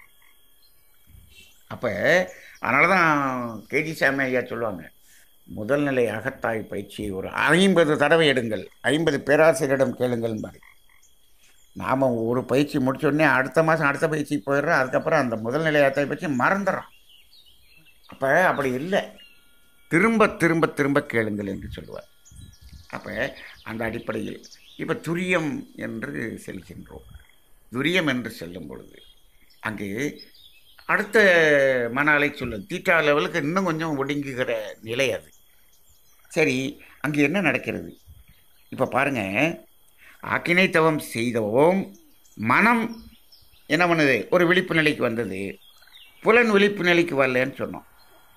அப்போ அதனால தான் கேஜி சாமி ஐயா சொல்லுவாங்க, முதல் நிலை அகத்தாய் பயிற்சியை ஒரு 50 தடவை எடுங்கள், 50 பேராசிரியரிடம் கேளுங்கள் பாரு. நாம் ஒரு பயிற்சி முடிச்சோடனே அடுத்த மாதம் அடுத்த பயிற்சிக்கு போயிடுறோம். அதுக்கப்புறம் அந்த முதல் நிலை அகத்தாய் பயிற்சி மறந்துடுறோம். அப்போ அப்படி இல்லை, திரும்ப திரும்ப திரும்ப கேளுங்கள் என்று சொல்லுவார். அப்போ அந்த அடிப்படையில் இப்போ துரியம் என்று செல்கின்றோம். துரியம் என்று செல்லும் பொழுது அங்கு அடுத்த மன அலை சொல்லும் தீட்டா லெவலுக்கு இன்னும் கொஞ்சம் ஒடுங்குகிற நிலை அது. சரி, அங்கே என்ன நடக்கிறது? இப்போ பாருங்கள், ஆக்கினை தவம் செய்தோம், மனம் என்ன பண்ணுது? ஒரு விழிப்பு நிலைக்கு வந்தது, புலன் விழிப்பு நிலைக்கு வரலன்னு சொன்னோம்.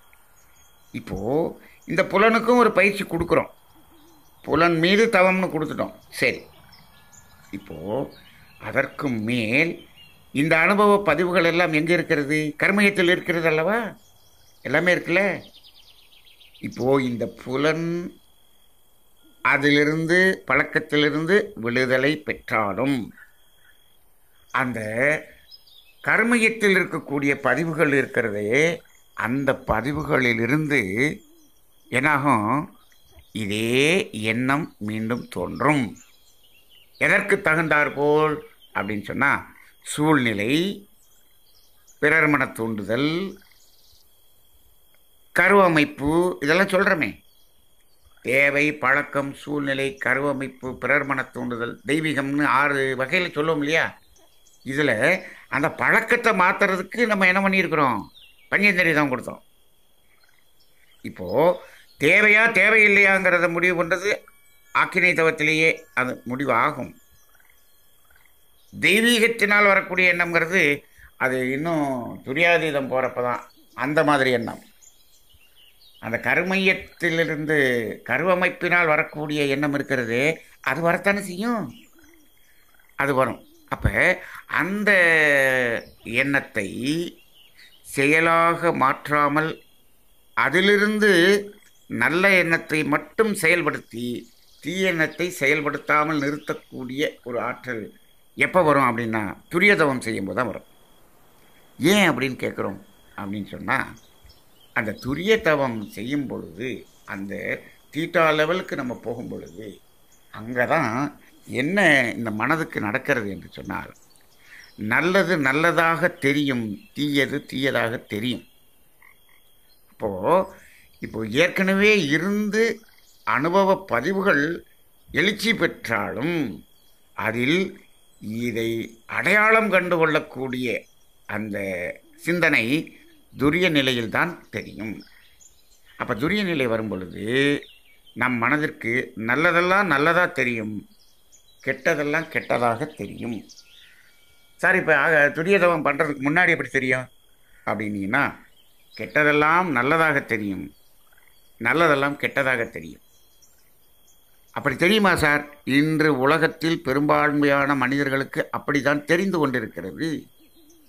இப்போது இந்த புலனுக்கும் ஒரு பயிற்சி கொடுக்குறோம், புலன் மீது தவம்னு கொடுத்துட்டோம். சரி, இப்போது அதற்கு மேல் இந்த அனுபவ பதிவுகள் எல்லாம் எங்கே இருக்கிறது? கர்மயத்தில் இருக்கிறது அல்லவா? எல்லாமே இருக்குல்ல. இப்போது இந்த புலன் அதிலிருந்து பழக்கத்திலிருந்து விடுதலை பெற்றாலும் அந்த கர்மயத்தில் இருக்கக்கூடிய பதிவுகள் இருக்கிறதே, அந்த பதிவுகளிலிருந்து என்னாகும்? இதே எண்ணம் மீண்டும் தோன்றும். எதற்கு தகுந்தாற்போல் அப்படின்னு சொன்னால், சூழ்நிலை, பிறர் மன தூண்டுதல், கருவமைப்பு, இதெல்லாம் சொல்கிறோமே. தேவை, பழக்கம், சூழ்நிலை, கருவமைப்பு, பிறர் மன தூண்டுதல், தெய்வீகம்னு 6 வகையில் சொல்லுவோம் இல்லையா? இதில் அந்த பழக்கத்தை மாற்றுறதுக்கு நம்ம என்ன பண்ணியிருக்கிறோம்? பஞ்சேந்திரியம் கொடுத்தோம். இப்போது தேவையா தேவையில்லையாங்கிறத முடிவு பண்ணுறது ஆக்கினை தவத்திலேயே அது முடிவாகும். தெய்வீகத்தினால் வரக்கூடிய எண்ணம்ங்கிறது அது இன்னும் துரியாதீதம் போகிறப்ப தான் அந்த மாதிரி எண்ணம். அந்த கருமையத்திலிருந்து கருவமைப்பினால் வரக்கூடிய எண்ணம் இருக்கிறது, அது வரத்தானே செய்யும், அது வரும். அப்போ அந்த எண்ணத்தை செயலாக மாற்றாமல் அதிலிருந்து நல்ல எண்ணத்தை மட்டும் செயல்படுத்தி தீய எண்ணத்தை செயல்படுத்தாமல் நிறுத்தக்கூடிய ஒரு ஆற்றல் எப்போ வரும் அப்படின்னா, துரியதவம் செய்யும்போது தான் வரும். ஏன் அப்படின்னு கேட்குறோம் அப்படின்னு சொன்னால், அந்த துரிய தவம் செய்யும் பொழுது, அந்த தீட்டா லெவலுக்கு நம்ம போகும் பொழுது, அங்கே தான் என்ன இந்த மனதுக்கு நடக்கிறது என்று சொன்னால், நல்லது நல்லதாக தெரியும், தீயது தீயதாக தெரியும். இப்போ ஏற்கனவே இருந்து அனுபவ பதிவுகள் எழுச்சி பெற்றாலும் அதில் இதை அடையாளம் கண்டு கொள்ளக்கூடிய அந்த சிந்தனை துரிய நிலையில்தான் தெரியும். அப்போ துரிய நிலை வரும் பொழுது நம் மனதிற்கு நல்லதெல்லாம் நல்லதாக தெரியும், கெட்டதெல்லாம் கெட்டதாக தெரியும். சார், இப்போ துரியதவம் பண்ணுறதுக்கு முன்னாடி எப்படி தெரியும் அப்படின்னீங்கன்னா, கெட்டதெல்லாம் நல்லதாக தெரியும், நல்லதெல்லாம் கெட்டதாக தெரியும். அப்படி தெரியுமா சார்? இன்று உலகத்தில் பெரும்பான்மையான மனிதர்களுக்கு அப்படி தான் தெரிந்து கொண்டிருக்கிறது.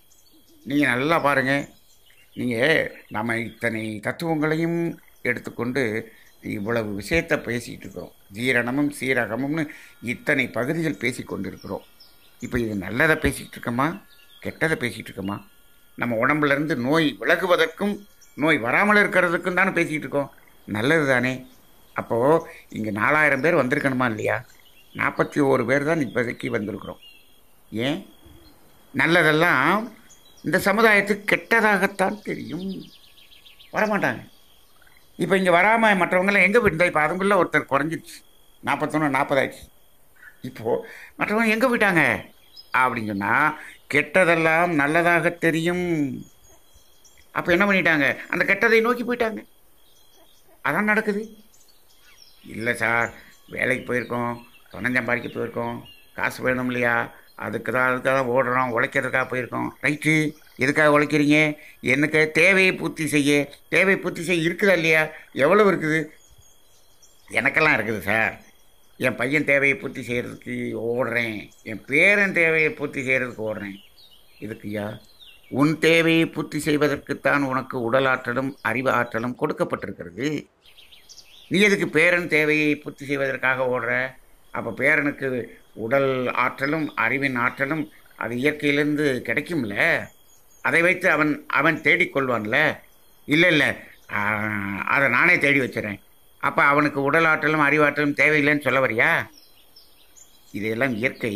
நீங்கள் நல்லா பாருங்கள். நீங்கள் நம்ம இத்தனை தத்துவங்களையும் எடுத்துக்கொண்டு இவ்வளவு விஷயத்தை பேசிகிட்டு இருக்கிறோம். ஜீரணமும் சீரகமும்னு இத்தனை பகுதிகள் பேசி கொண்டு இருக்கிறோம். இப்போ இது நல்லதை பேசிகிட்டு இருக்கோமா, கெட்டதை பேசிகிட்டு இருக்கோமா? நம்ம உடம்புலேருந்து நோய் விலகுவதற்கும் நோய் வராமல் இருக்கிறதுக்கும் தானே பேசிகிட்டு இருக்கோம். நல்லது தானே. அப்போது இங்கே 4000 பேர் வந்திருக்கணுமா இல்லையா? 41 பேர் தான் இப்போதைக்கு வந்திருக்கிறோம். ஏன்? நல்லதெல்லாம் இந்த சமுதாயத்துக்கு கெட்டதாகத்தான் தெரியும், வரமாட்டாங்க. இப்போ இங்கே வராமல் மற்றவங்களாம் எங்கே போயிருந்தா? இப்போ அதுக்குள்ளே ஒருத்தர் குறைஞ்சிடுச்சு, 41 40 ஆயிடுச்சு. இப்போது மற்றவங்க எங்கே போயிட்டாங்க அப்படின்னு சொன்னால், கெட்டதெல்லாம் நல்லதாக தெரியும். அப்போ என்ன பண்ணிட்டாங்க? அந்த கெட்டதை நோக்கி போயிட்டாங்க. அதான் நடக்குது. இல்லை சார், வேலைக்கு போயிருக்கோம், பணம் சம்பாதிக்க போயிருக்கோம், காசு வேணும் இல்லையா, அதுக்காக தான் ஓடுறோம், உழைக்கிறதுக்காக போயிருக்கோம். ரைட்டு, எதுக்காக உழைக்கிறீங்க? எனக்கு தேவையை பூர்த்தி செய்ய. தேவையை பூர்த்தி செய்ய இருக்குதா இல்லையா? எவ்வளவு இருக்குது? எனக்கெல்லாம் இருக்குது சார். என் பையன் தேவையை பூர்த்தி செய்கிறதுக்கு ஓடுறேன், என் பேரன் தேவையை பூர்த்தி செய்கிறதுக்கு ஓடுறேன். இதுக்குயா? உன் தேவையை பூர்த்தி செய்வதற்குத்தான் உனக்கு உடல் ஆற்றலும் அறிவு ஆற்றலும் கொடுக்கப்பட்டிருக்கிறது. நீ எதுக்கு பேரன் தேவையை பூர்த்தி செய்வதற்காக ஓடுற? அப்போ பேரனுக்கு உடல் ஆற்றலும் அறிவின் ஆற்றலும் அது இயற்கையிலேருந்து கிடைக்கும்ல, அதை வைத்து அவன் அவன் தேடிக்கொள்வான்ல. இல்லை இல்லை, அதை நானே தேடி வச்சுறேன். அப்போ அவனுக்கு உடல் ஆற்றலும் அறிவாற்றலும் தேவையில்லைன்னு சொல்ல வரியா? இதையெல்லாம் இயற்கை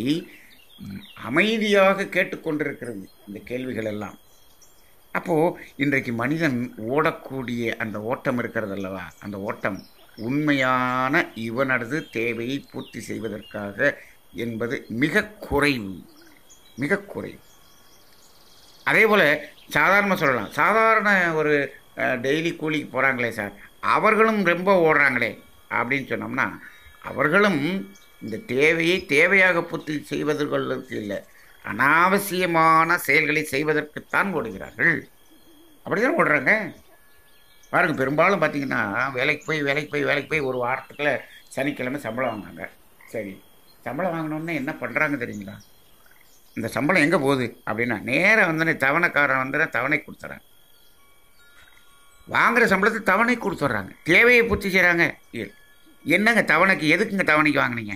அமைதியாக கேட்டுக்கொண்டிருக்கிறது, இந்த கேள்விகள் எல்லாம். அப்போது இன்றைக்கு மனிதன் ஓடக்கூடிய அந்த ஓட்டம் இருக்கிறது அல்லவா, அந்த ஓட்டம் உண்மையான இவனது தேவையை பூர்த்தி செய்வதற்காக என்பது மிக குறைவு, மிக குறைவு. அதே போல் சாதாரணமாக சொல்லலாம், சாதாரண ஒரு டெய்லி கூலிக்கு போகிறாங்களே சார், அவர்களும் ரொம்ப ஓடுறாங்களே அப்படின்னு சொன்னோம்னா, அவர்களும் இந்த தேவையை தேவையாக பூர்த்தி செய்வதற்கு இல்லை, அனாவசியமான செயல்களை செய்வதற்குத்தான் ஓடுகிறார்கள். அப்படி தான் ஓடுறாங்க பாருங்கள். பெரும்பாலும் பார்த்திங்கன்னா வேலைக்கு போய் ஒரு வாரத்துக்குள்ள சனிக்கிழமை சம்பளம் வாங்கினாங்க. சரி, சம்பளம் வாங்கினோன்னே என்ன பண்ணுறாங்க தெரியுங்களா? இந்த சம்பளம் எங்கே போகுது அப்படின்னா, நேராக வந்து தவணைக்காரன் வந்து தவணை கொடுத்துட்றாங்க. வாங்குகிற சம்பளத்தை தவணை கொடுத்துட்றாங்க, தேவையை பூர்த்தி செய்கிறாங்க. என்னங்க தவணைக்கு, எதுக்குங்க தவணைக்கு வாங்கினீங்க?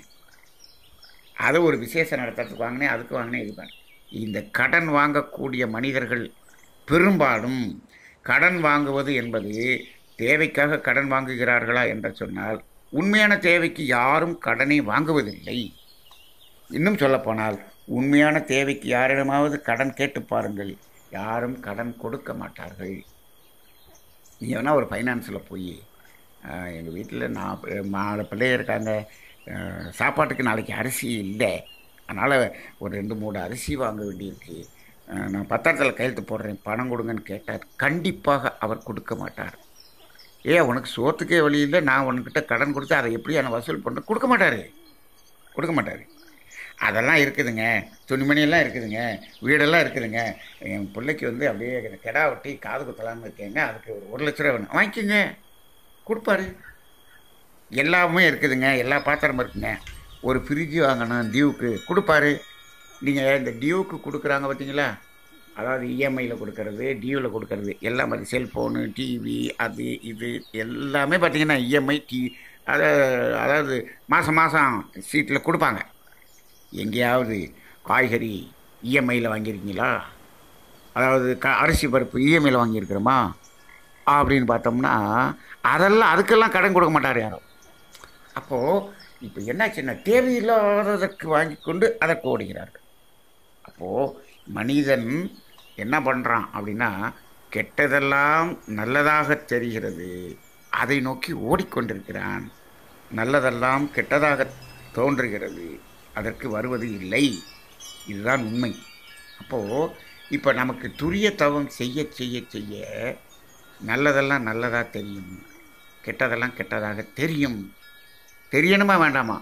அது ஒரு விசேஷம் நடத்துறதுக்கு வாங்கினேன், அதுக்கு வாங்கினேன், இது வாங்கினேன். இந்த கடன் வாங்கக்கூடிய மனிதர்கள் பெரும்பாலும் கடன் வாங்குவது என்பது தேவைக்காக கடன் வாங்குகிறார்களா என்று சொன்னால், உண்மையான தேவைக்கு யாரும் கடனை வாங்குவதில்லை. இன்னும் சொல்லப்போனால், உண்மையான தேவைக்கு யாரிடமாவது கடன் கேட்டு பாருங்கள், யாரும் கடன் கொடுக்க மாட்டார்கள். நீங்கள் வேணால் ஒரு ஃபைனான்ஸில் போய், எங்கள் வீட்டில் 4 பிள்ளைங்க இருக்காங்க, சாப்பாட்டுக்கு நாளைக்கு அரிசி இல்லை, அதனால் ஒரு 2-3 அரிசி வாங்க வேண்டியிருக்கு, நான் பத்திரத்தில் கையெழுத்து போடுறேன், பணம் கொடுங்கன்னு கேட்டார். கண்டிப்பாக அவர் கொடுக்க மாட்டார். உனக்கு சோத்துக்கே வழி இல்லை, நான் உனக்கிட்ட கடன் கொடுத்து அதை எப்படி நான் வசூல் பண்ணுறேன்? கொடுக்க மாட்டார். அதெல்லாம் இருக்குதுங்க, துணிமணியெல்லாம் இருக்குதுங்க, வீடெல்லாம் இருக்குதுங்க, என் பிள்ளைக்கு வந்து அப்படியே கெடா வெட்டி காது குத்தலான்னு இருக்கேங்க, அதுக்கு ஒரு 1 லட்ச ரூபா வேணும், வாங்கிக்கோங்க, கொடுப்பாரு. எல்லாமே இருக்குதுங்க, எல்லா பாத்திரமும் இருக்குங்க, ஒரு ஃப்ரிட்ஜு வாங்கணும் டியூவுக்கு, கொடுப்பாரு. நீங்கள் இந்த டியூவுக்கு கொடுக்குறாங்க பார்த்தீங்களா, அதாவது இஎம்ஐயில் கொடுக்கறது, டியூவில் கொடுக்கறது எல்லாம் மாதிரி, செல்ஃபோனு, டிவி, அது இது எல்லாமே பார்த்திங்கன்னா இஎம்ஐ, அதாவது மாதம் சீட்டில் கொடுப்பாங்க. எங்கேயாவது காய்கறி இஎம்ஐயில் வாங்கியிருக்கீங்களா? அதாவது அரிசி பருப்பு இஎம்ஐயில் வாங்கியிருக்கிறோமா அப்படின்னு பார்த்தோம்னா, அதுக்கெல்லாம் கடன் கொடுக்க மாட்டார் யாரும். அப்போது இப்போ என்னாச்சுன்னா, தேவையில்லாததற்கு வாங்கி கொண்டு அதற்கு ஓடுகிறார்கள். அப்போது மனிதன் என்ன பண்ணுறான் அப்படின்னா, கெட்டதெல்லாம் நல்லதாக தெரிகிறது, அதை நோக்கி ஓடிக்கொண்டிருக்கிறான். நல்லதெல்லாம் கெட்டதாக தோன்றுகிறது, அதற்கு வருவது இல்லை. இதுதான் உண்மை. அப்போது இப்போ நமக்கு துரிய தவம் செய்ய செய்ய செய்ய நல்லதெல்லாம் நல்லதாக தெரியும், கெட்டதெல்லாம் கெட்டதாக தெரியும். தெரியணுமா வேண்டாமா?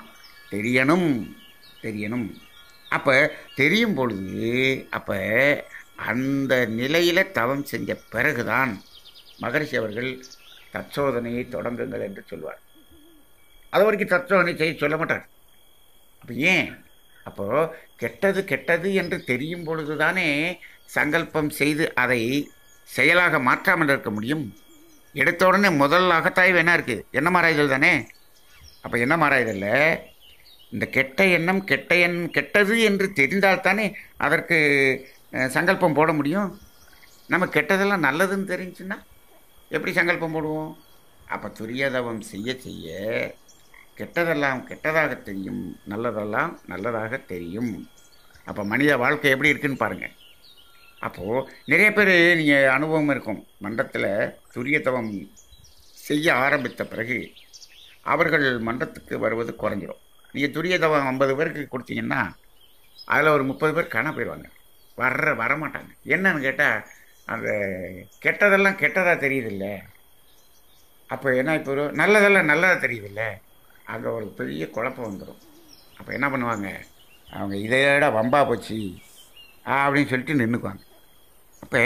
தெரியணும். அப்போ தெரியும் பொழுது, அப்போ அந்த நிலையில் தவம் செஞ்ச பிறகுதான் மகரிஷி அவர்கள் தற்சோதனையை தொடங்குங்கள் என்று சொல்வார். அது வரைக்கும் தற்சோதனை செய்ய சொல்ல மாட்டார். அப்போ ஏன்? அப்போது கெட்டது என்று தெரியும் பொழுது தானே சங்கல்பம் செய்து அதை செயலாக மாற்றாமல் இருக்க முடியும்? எடுத்த உடனே முதல் அகத்தாய்வு என்ன இருக்குது? எண்ணம் ஆராய்தல் தானே. அப்போ எண்ணம் ஆராய்தல்ல இந்த கெட்ட எண்ணம் கெட்டது என்று தெரிந்தால்தானே அதற்கு சங்கல்பம் போட முடியும். நம்ம கெட்டதெல்லாம் நல்லதுன்னு தெரிஞ்சுன்னா எப்படி சங்கல்பம் போடுவோம்? அப்போ துரியதவம் செய்ய செய்ய கெட்டதெல்லாம் கெட்டதாக தெரியும், நல்லதெல்லாம் நல்லதாக தெரியும். அப்போ மனித வாழ்க்கை எப்படி இருக்குன்னு பாருங்கள். அப்போது நிறைய பேர் நீங்கள் அனுபவம் இருக்கும், மன்றத்தில் துரியதவம் செய்ய ஆரம்பித்த பிறகு அவர்கள் மன்றத்துக்கு வருவது குறைஞ்சிரும். நீங்கள் துரியதவம் 50 பேருக்கு கொடுத்தீங்கன்னா அதில் ஒரு 30 பேர் காண போயிடுவாங்க, வரமாட்டாங்க. என்னன்னு கேட்டால் அந்த கெட்டதெல்லாம் கெட்டதாக தெரியுதில்ல. அப்போ என்ன, இப்போ நல்லதெல்லாம் நல்லதாக தெரியுதில்ல, அங்கே ஒரு பெரிய குழப்பம் வந்துடும். அப்போ என்ன பண்ணுவாங்க, அவங்க இதையோட வம்பா போச்சு அப்படின்னு சொல்லிட்டு நின்றுக்குவாங்க. அப்போ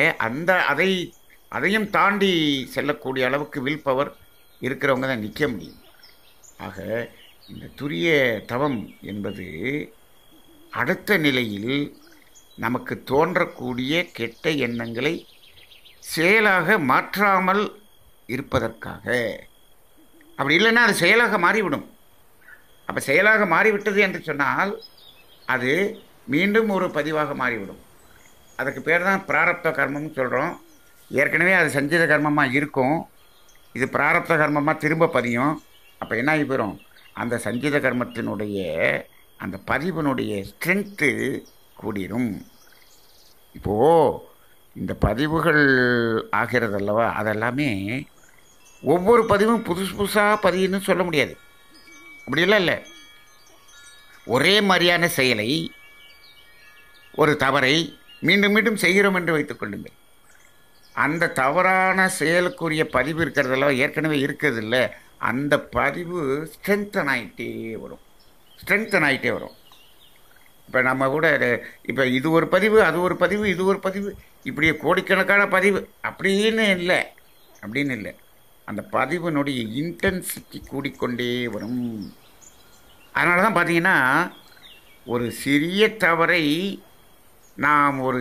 அதையும் தாண்டி செல்லக்கூடிய அளவுக்கு வில் பவர் இருக்கிறவங்க தான் நிற்க முடியும். ஆக இந்த துரிய தவம் என்பது அடுத்த நிலையில் நமக்கு தோன்றக்கூடிய கெட்ட எண்ணங்களை செயலாக மாற்றாமல் இருப்பதற்காக. அப்படி இல்லைன்னா அது செயலாக மாறிவிடும். அப்போ செயலாக மாறிவிட்டது என்று சொன்னால் அது மீண்டும் ஒரு பதிவாக மாறிவிடும். அதுக்கு பேர் தான் பிராரப்த கர்மம்னு சொல்கிறோம். ஏற்கனவே அது சஞ்சித கர்மமாக இருக்கும், இது பிராரப்த கர்மமாக திரும்ப பதியும். அப்போ என்ன ஆகி போயிடும், அந்த சஞ்சித கர்மத்தினுடைய அந்த பதிவினுடைய ஸ்ட்ரென்த்து கூடிரும். இப்போது இந்த பதிவுகள் ஆகிறதல்லவா, அதெல்லாமே ஒவ்வொரு பதிவும் புதுசாக பதிவுன்னு சொல்ல முடியாது. அப்படிலாம் இல்லை. ஒரே மாதிரியான செயலை, ஒரு தவறை மீண்டும் மீண்டும் செய்கிறோம் என்று வைத்துக் கொள்ளுங்கள். அந்த தவறான செயலுக்குரிய பதிவு இருக்கிறதெல்லாம் ஏற்கனவே இருக்கிறது இல்லை, அந்த பதிவு ஸ்ட்ரென்தன் ஆகிட்டே வரும். இப்போ நம்ம கூட இப்போ இது ஒரு பதிவு, அது ஒரு பதிவு, இது ஒரு பதிவு, இப்படியே கோடிக்கணக்கான பதிவு அப்படின்னு இல்லை. அந்த பதிவினுடைய இன்டென்சிட்டி கூடிக்கொண்டே வரும். அதனால தான் பார்த்தீங்கன்னா ஒரு சிறிய தவறை நாம் ஒரு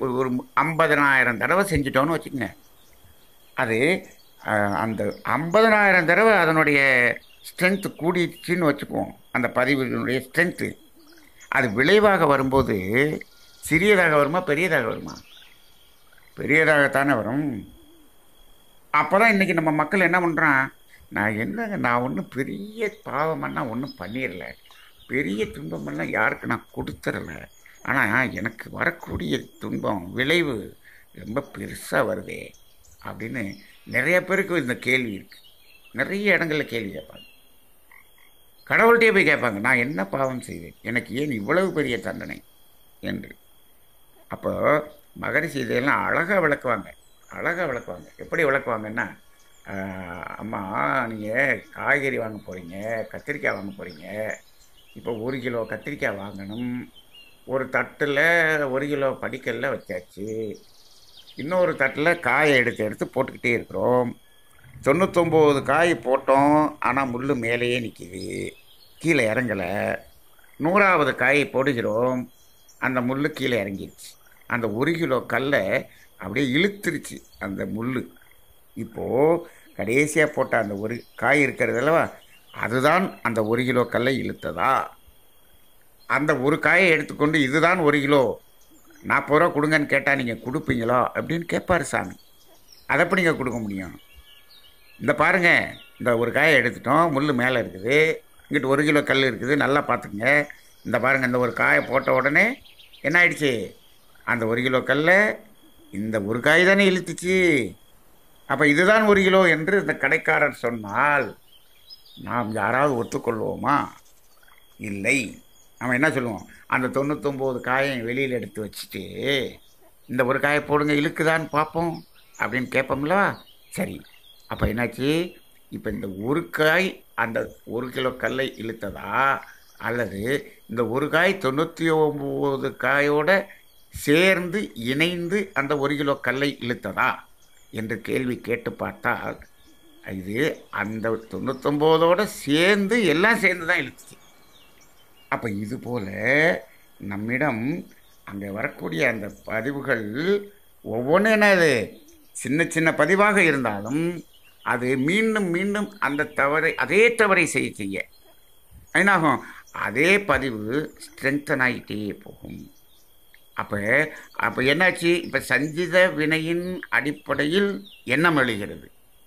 50,000 தடவை செஞ்சிட்டோன்னு வச்சுக்கோங்க, அது அந்த 50,000 தடவை அதனுடைய ஸ்ட்ரென்த்து கூடிடுச்சின்னு வச்சுக்குவோம். அந்த பதிவினுடைய ஸ்ட்ரென்த்து அது விளைவாக வரும்போது சிறியதாக வருமா பெரியதாக வருமா? பெரியதாகத்தானே வரும். அப்போ தான் இன்றைக்கி நம்ம மக்கள் என்ன பண்ணுறான், நான் ஒன்றும் பெரிய பாவமெல்லாம் ஒன்றும் பண்ணிடல, பெரிய துன்பமெல்லாம் யாருக்கு நான் கொடுத்துடல, ஆனால் எனக்கு வரக்கூடிய துன்பம் விளைவு ரொம்ப பெருசாக வருதே அப்படின்னு நிறைய பேருக்கு இந்த கேள்வி இருக்குது. நிறைய இடங்களில் கேள்வி கேட்பாங்க, கடவுள்கிட்டே போய் கேட்பாங்க, நான் என்ன பாவம் செய்தேன், எனக்கு ஏன் இவ்வளவு பெரிய தண்டனை என்று. அப்போ மகரிஷி இதையெல்லாம் அழகாக விளக்குவாங்க. எப்படி விளக்குவாங்கன்னா, அம்மா நீங்கள் காய்கறி வாங்க போகிறீங்க, கத்திரிக்காய் வாங்க போகிறீங்க. இப்போ 1 கிலோ கத்திரிக்காய் வாங்கணும், ஒரு தட்டில் 1 கிலோ படிக்கல்ல வச்சாச்சு, இன்னொரு தட்டில் காயை எடுத்து போட்டுக்கிட்டே இருக்கிறோம். 99 காய் போட்டோம், ஆனால் முள் மேலேயே நிற்கிது, கீழே இறங்கலை. 100வது காயை போடுகிறோம், அந்த முள் கீழே இறங்கிடுச்சு. அந்த 1 கிலோ கல்லை அப்படியே இழுத்துருச்சு அந்த முள். இப்போது கடைசியாக போட்ட அந்த ஒரு காய் இருக்கிறதல்லவா, அதுதான் அந்த 1 கிலோ கல்லை இழுத்ததா? அந்த ஒரு காயை எடுத்துக்கொண்டு இதுதான் 1 கிலோ 40 ரூபா கொடுங்கன்னு கேட்டால் நீங்கள் கொடுப்பீங்களா அப்படின்னு கேட்பார் சாமி. அதை எப்படி நீங்கள் கொடுக்க முடியும்? இந்த பாருங்கள், இந்த ஒரு காயை எடுத்துட்டோம், முள் மேலே இருக்குது, இங்கிட்டு 1 கிலோ கல் இருக்குது, நல்லா பார்த்துக்குங்க. இந்த பாருங்கள், இந்த ஒரு காயை போட்ட உடனே என்ன ஆயிடுச்சு, அந்த 1 கிலோ கல்லை இந்த ஒரு காய் தானே இழுத்துச்சு. அப்போ இதுதான் 1 கிலோ என்று இந்த கடைக்காரர் சொன்னால் நாம் யாராவது ஒத்துக்கொள்வோமா? இல்லை. நம்ம என்ன சொல்லுவோம், அந்த 99 காயை வெளியில் எடுத்து வச்சுட்டு இந்த ஒரு காயை போடுங்க, இழுக்குதான்னு பார்ப்போம் அப்படின்னு கேட்போம்ல. சரி, அப்போ என்னாச்சு, இப்போ இந்த ஒரு காய் அந்த 1 கிலோ கல்லை இழுத்ததா, அல்லது இந்த ஒரு காய் 99 காயோட சேர்ந்து இணைந்து அந்த 1 கிலோ கல்லை இழுத்ததா என்று கேள்வி கேட்டு பார்த்தால் இது அந்த 99ஓட சேர்ந்து எல்லாம் சேர்ந்து தான் இழுத்துச்சு. அப்போ இதுபோல் நம்மிடம் அங்கே வரக்கூடிய அந்த பதிவுகள் ஒவ்வொன்றும் என்னது சின்ன சின்ன பதிவாக இருந்தாலும் அது மீண்டும் மீண்டும் அந்த தவறை அதே தவறை செய்ய செய்ய என்னாகும், அதே பதிவு ஸ்ட்ரென்தன் ஆகிட்டே போகும். அப்போ அப்போ என்னாச்சு, இப்போ சஞ்சித வினையின் அடிப்படையில் எண்ணம் எழுகிறது.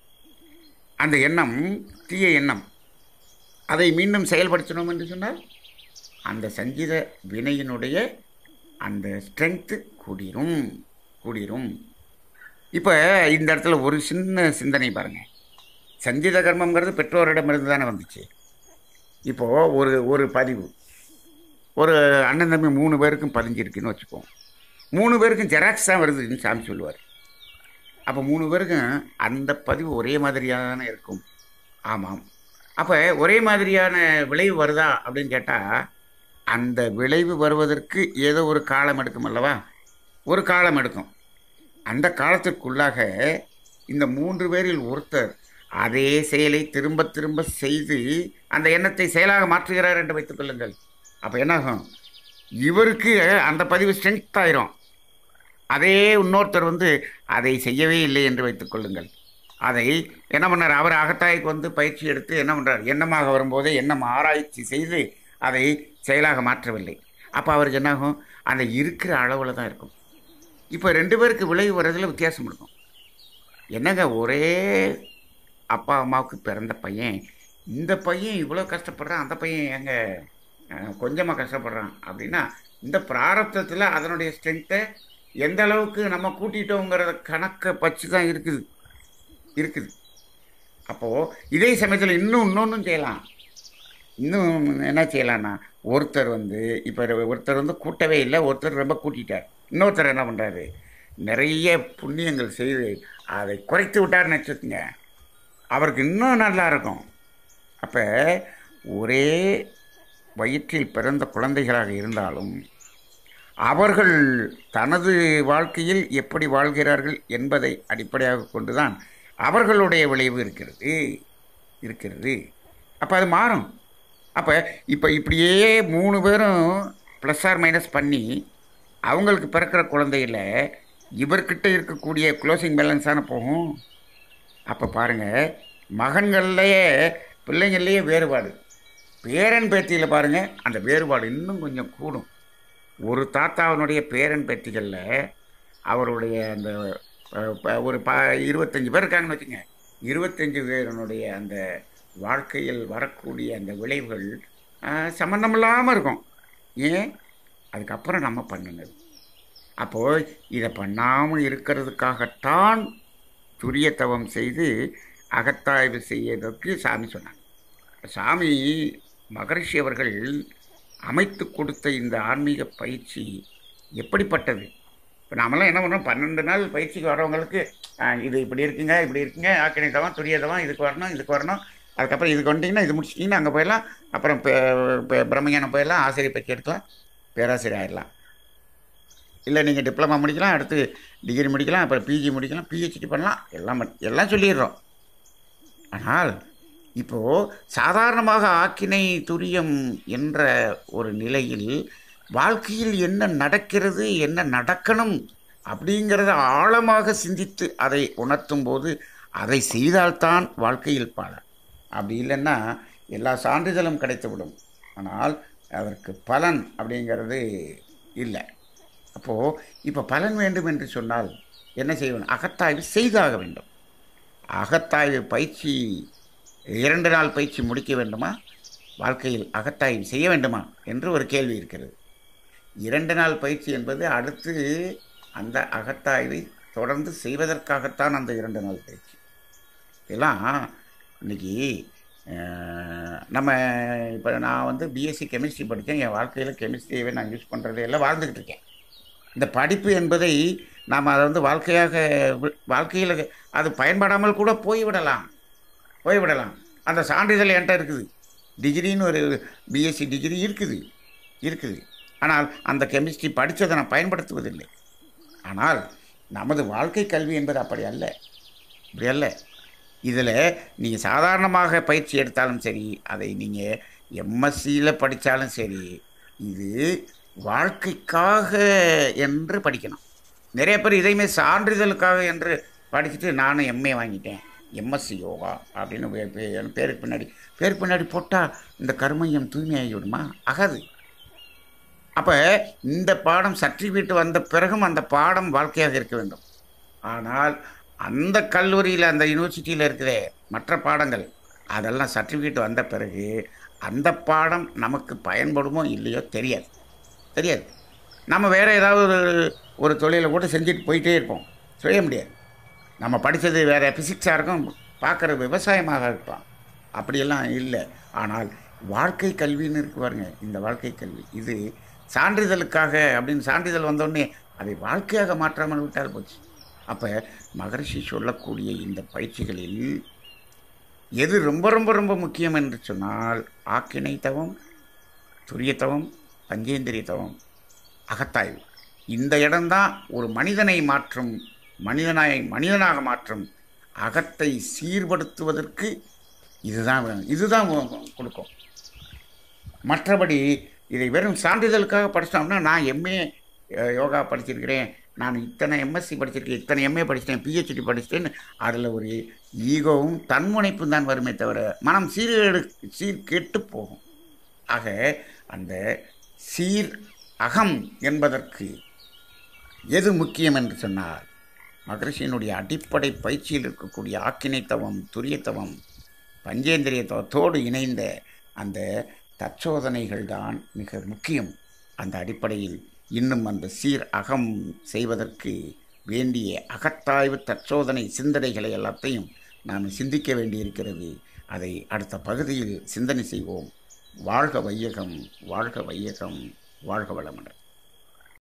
அந்த எண்ணம் தீய எண்ணம், அதை மீண்டும் செயல்படுத்தணும் என்று சொன்னால் அந்த சஞ்சித வினையினுடைய அந்த ஸ்ட்ரென்த்து கூடிரும் கூடிரும். இப்போ இந்த இடத்துல ஒரு சின்ன சிந்தனை பாருங்கள். சஞ்சித கர்மங்கிறது பெற்றோரிடமிருந்து தானே வந்துச்சு. இப்போது ஒரு பதிவு ஒரு அண்ணன் தம்பி 3 பேருக்கும் பதிஞ்சிருக்குன்னு வச்சுப்போம். 3 பேருக்கும் ஜெராக்ஸ் தான் வருதுன்னு சாமி சொல்லுவார். அப்போ 3 பேருக்கும் அந்த பதிவு ஒரே மாதிரியான இருக்கும். ஆமாம். அப்போ ஒரே மாதிரியான விளைவு வருதா அப்படின்னு கேட்டால், அந்த விளைவு வருவதற்கு ஏதோ ஒரு காலம் எடுக்கும் அல்லவா, ஒரு காலம் எடுக்கும். அந்த காலத்திற்குள்ளாக இந்த 3 பேரில் ஒருத்தர் அதே செயலை திரும்ப திரும்ப செய்து அந்த எண்ணத்தை செயலாக மாற்றுகிறார் என்று வைத்துக் கொள்ளுங்கள். அப்போ என்னாகும், இவருக்கு அந்த பதிவு ஸ்ட்ரென்த் ஆயிரும். அதே இன்னொருத்தர் அதை செய்யவே இல்லை என்று வைத்துக் கொள்ளுங்கள். அதை என்ன பண்ணார், அவர் அகத்தாய்க்கு பயிற்சி எடுத்து என்ன பண்ணுறார், எண்ணமாக வரும்போதே எண்ணம் ஆராய்ச்சி செய்து அதை செயலாக மாற்றவில்லை. அப்போ அவருக்கு என்னாகும், அந்த இருக்கிற அளவில் தான் இருக்கும். இப்போ 2 பேருக்கு விளைவு வர்றதில் வித்தியாசம் இருக்கும். என்னங்க, ஒரே அப்பா அம்மாவுக்கு பிறந்த பையன், இந்த பையன் இவ்வளோ கஷ்டப்படுறான், அந்த பையன் எங்க கொஞ்சமாக கஷ்டப்படுறான் அப்படின்னா, இந்த பிராரப்தத்தில் அதனுடைய ஸ்ட்ரென்த்தை எந்த அளவுக்கு நம்ம கூட்டிட்டோங்கிறத கணக்கை வச்சு தான் இருக்குது. அப்போது இதே சமயத்தில் இன்னொன்றும் செய்யலாம். இன்னும் என்ன செய்யலான்னா, ஒருத்தர் இப்போ ஒருத்தர் கூட்டவே இல்லை, ஒருத்தர் ரொம்ப கூட்டிட்டார். இன்னொருத்தர் என்ன பண்ணுறாரு, நிறைய புண்ணியங்கள் செய்து அதை குறைத்து விட்டார்னு வச்சுக்கோங்க, அவருக்கு இன்னும் நல்லா இருக்கும். அப்போ ஒரே வயிற்றில் பிறந்த குழந்தைகளாக இருந்தாலும் அவர்கள் தனது வாழ்க்கையில் எப்படி வாழ்கிறார்கள் என்பதை அடிப்படையாக கொண்டுதான் அவர்களுடைய விளைவு இருக்கிறது. அப்போ அது மாறும். அப்போ இப்படியே 3 பேரும் ப்ளஸ் ஆர் மைனஸ் பண்ணி அவங்களுக்கு பிறக்கிற குழந்தையில் இவர்கிட்ட இருக்கக்கூடிய க்ளோசிங் பேலன்ஸான போகும். அப்போ பாருங்கள், மகன்கள்லேயே பிள்ளைங்கள்லேயே வேறுபாடு, பேரன் பேத்தியில் பாருங்கள் அந்த வேறுபாடு இன்னும் கொஞ்சம் கூடும். ஒரு தாத்தாவினுடைய பேரன் பேத்திகளில் அவருடைய அந்த ஒரு 25 பேர் இருக்காங்கன்னு வச்சுங்க, 25 பேரனுடைய அந்த வாழ்க்கையில் வரக்கூடிய அந்த விளைவுகள் சம்மந்தமில்லாமல் இருக்கும். ஏன், அதுக்கப்புறம் நம்ம பண்ணுனது. அப்போது இதை பண்ணாமல் இருக்கிறதுக்காகத்தான் துரியத்தவம் செய்து அகத்தாய்வு செய்யறதுக்கு சாமி சொன்னாங்க. சாமி மகரிஷி அவர்கள் அமைத்து கொடுத்த இந்த ஆன்மீக பயிற்சி எப்படிப்பட்டது. இப்போ நாமெல்லாம் என்ன பண்ணுறோம், 12 நாள் பயிற்சிக்கு வரவங்களுக்கு இது இப்படி இருக்குங்க, ஆக்கினை தவம் துரிய தவம், இதுக்கு வரணும், அதுக்கப்புறம் இதுக்கு வந்துட்டிங்கன்னா இது முடிச்சிட்டிங்கன்னா அங்கே போயிடலாம், அப்புறம் பிரம்மஞானம் போயிடலாம், ஆசிரியர் பயிற்சி எடுக்கலாம், பேராசிரியர் ஆகிடலாம். இல்லை நீங்கள் டிப்ளமா முடிக்கலாம், அடுத்து டிகிரி முடிக்கலாம், அப்புறம் பிஜி முடிக்கலாம், பிஹெச்டி பண்ணலாம், எல்லாம் சொல்லிடுறோம். ஆனால் இப்போது சாதாரணமாக ஆக்கினை துரியம் என்ற ஒரு நிலையில் வாழ்க்கையில் என்ன நடக்கிறது, என்ன நடக்கணும் அப்படிங்கிறத ஆழமாக சிந்தித்து அதை உணர்த்தும் போது அதை செய்தால்தான் வாழ்க்கையில் பலன். அப்படி இல்லைன்னா எல்லா சான்றிதழும் கிடைத்துவிடும், ஆனால் அதற்கு பலன் அப்படிங்கிறது இல்லை. அப்போது இப்போ பலன் வேண்டும் என்று சொன்னால் என்ன செய்ய வேண்டும், அகத்தாய்வு செய்தாக வேண்டும். அகத்தாய்வு பயிற்சி 2 நாள் பயிற்சி முடிக்க வேண்டுமா, வாழ்க்கையில் அகத்தாய்வு செய்ய வேண்டுமா என்று ஒரு கேள்வி இருக்கிறது. 2 நாள் பயிற்சி என்பது அடுத்து அந்த அகத்தாய்வை தொடர்ந்து செய்வதற்காகத்தான் அந்த 2 நாள் பயிற்சி. இதெல்லாம் இன்றைக்கி நம்ம இப்போ நான் பிஎஸ்சி கெமிஸ்ட்ரி படித்தேன், என் வாழ்க்கையில் கெமிஸ்ட்ரியவே நான் யூஸ் பண்ணுறதே எல்லாம் வாழ்ந்துக்கிட்டு இருக்கேன். இந்த படிப்பு என்பதை நாம் அதை வாழ்க்கையில் அது பயன்படாமல் கூட போய்விடலாம். அந்த சான்றிதழ் என்கிட்ட இருக்குது, டிகிரின்னு ஒரு பிஎஸ்சி டிகிரி இருக்குது. ஆனால் அந்த கெமிஸ்ட்ரி படித்ததை நான் பயன்படுத்துவதில்லை. ஆனால் நமது வாழ்க்கை கல்வி என்பது அப்படி அல்ல. இதில் நீங்கள் சாதாரணமாக பயிற்சி எடுத்தாலும் சரி, அதை நீங்கள் எம்எஸ்சியில் படித்தாலும் சரி, இது வாழ்க்கைக்காக என்று படிக்கணும். நிறைய பேர் இதையுமே சான்றிதழுக்காக என்று படிச்சுட்டு நானும் எம்ஏ வாங்கிட்டேன், எம்எஸ்சி யோகா அப்படின்னு பேருக்கு பின்னாடி போட்டால் இந்த கருமையம் தூய்மையாகி விடுமா? ஆகாது. அப்போ இந்த பாடம் சர்டிஃபிகேட் வந்த பிறகும் அந்த பாடம் வாழ்க்கையாக இருக்க வேண்டும். ஆனால் அந்த கல்லூரியில் அந்த யூனிவர்சிட்டியில் இருக்கிற மற்ற பாடங்கள் அதெல்லாம் சர்டிஃபிகேட் வந்த பிறகு அந்த பாடம் நமக்கு பயன்படுமோ இல்லையோ தெரியாது. தெரியாது. நம்ம வேறு ஏதாவது ஒரு தொழிலை கூட செஞ்சுட்டு போயிட்டே இருப்போம், செய்ய முடியாது. நம்ம படித்தது வேறு ஃபிசிக்ஸாக இருக்கும், பார்க்குற விவசாயமாக இருப்பான், அப்படியெல்லாம் இல்லை. ஆனால் வாழ்க்கை கல்வின்னு இருக்கு பாருங்க, இந்த வாழ்க்கை கல்வி இது சான்றிதழுக்காக அப்படின்னு சான்றிதழ் வந்தோடனே அதை வாழ்க்கையாக மாற்றாமல் விட்டால் போச்சு. அப்போ மகரிஷி சொல்லக்கூடிய இந்த பயிற்சிகளில் எது ரொம்ப ரொம்ப ரொம்ப முக்கியம் என்று சொன்னால் ஆக்கினை தவம், துரிய தவம், பஞ்சேந்திரிய தவம், அகத்தாய்வு. இந்த இடம்தான் ஒரு மனிதனை மாற்றும், மனிதனாக மாற்றும், அகத்தை சீர்படுத்துவதற்கு இதுதான் கொடுக்கும். மற்றபடி இதை வெறும் சான்றிதழுக்காக படித்தோம்னா நான் எம்ஏ யோகா படிச்சிருக்கிறேன், நான் இத்தனை எம்எஸ்சி படிச்சிருக்கேன், இத்தனை எம்ஏ படிச்சிட்டேன், பிஹெச்டி படிச்சிட்டேன்னு அதில் ஒரு ஈகோவும் தன்முனைப்பும் தான் வருமே தவிர மனம் சீர்கெட்டு போகும். ஆக அந்த சீர் அகம் என்பதற்கு எது முக்கியம் என்று சொன்னால் மகரிஷியினுடைய அடிப்படை பயிற்சியில் இருக்கக்கூடிய ஆக்கினை தவம், துரிய தவம், பஞ்சேந்திரிய தவத்தோடு இணைந்த அந்த தற்சோதனைகள் தான் மிக முக்கியம். அந்த அடிப்படையில் இன்னும் அந்த சீர் அகம் செய்வதற்கு வேண்டிய அகத்தாய்வு தற்சோதனை சிந்தனைகளை எல்லாத்தையும் நாம் சிந்திக்க வேண்டியிருக்கிறது. அதை அடுத்த பகுதியில் சிந்தனை செய்வோம். வாழ்க வையகம், வாழ்க வையகம், வாழ்க வளமுடன்.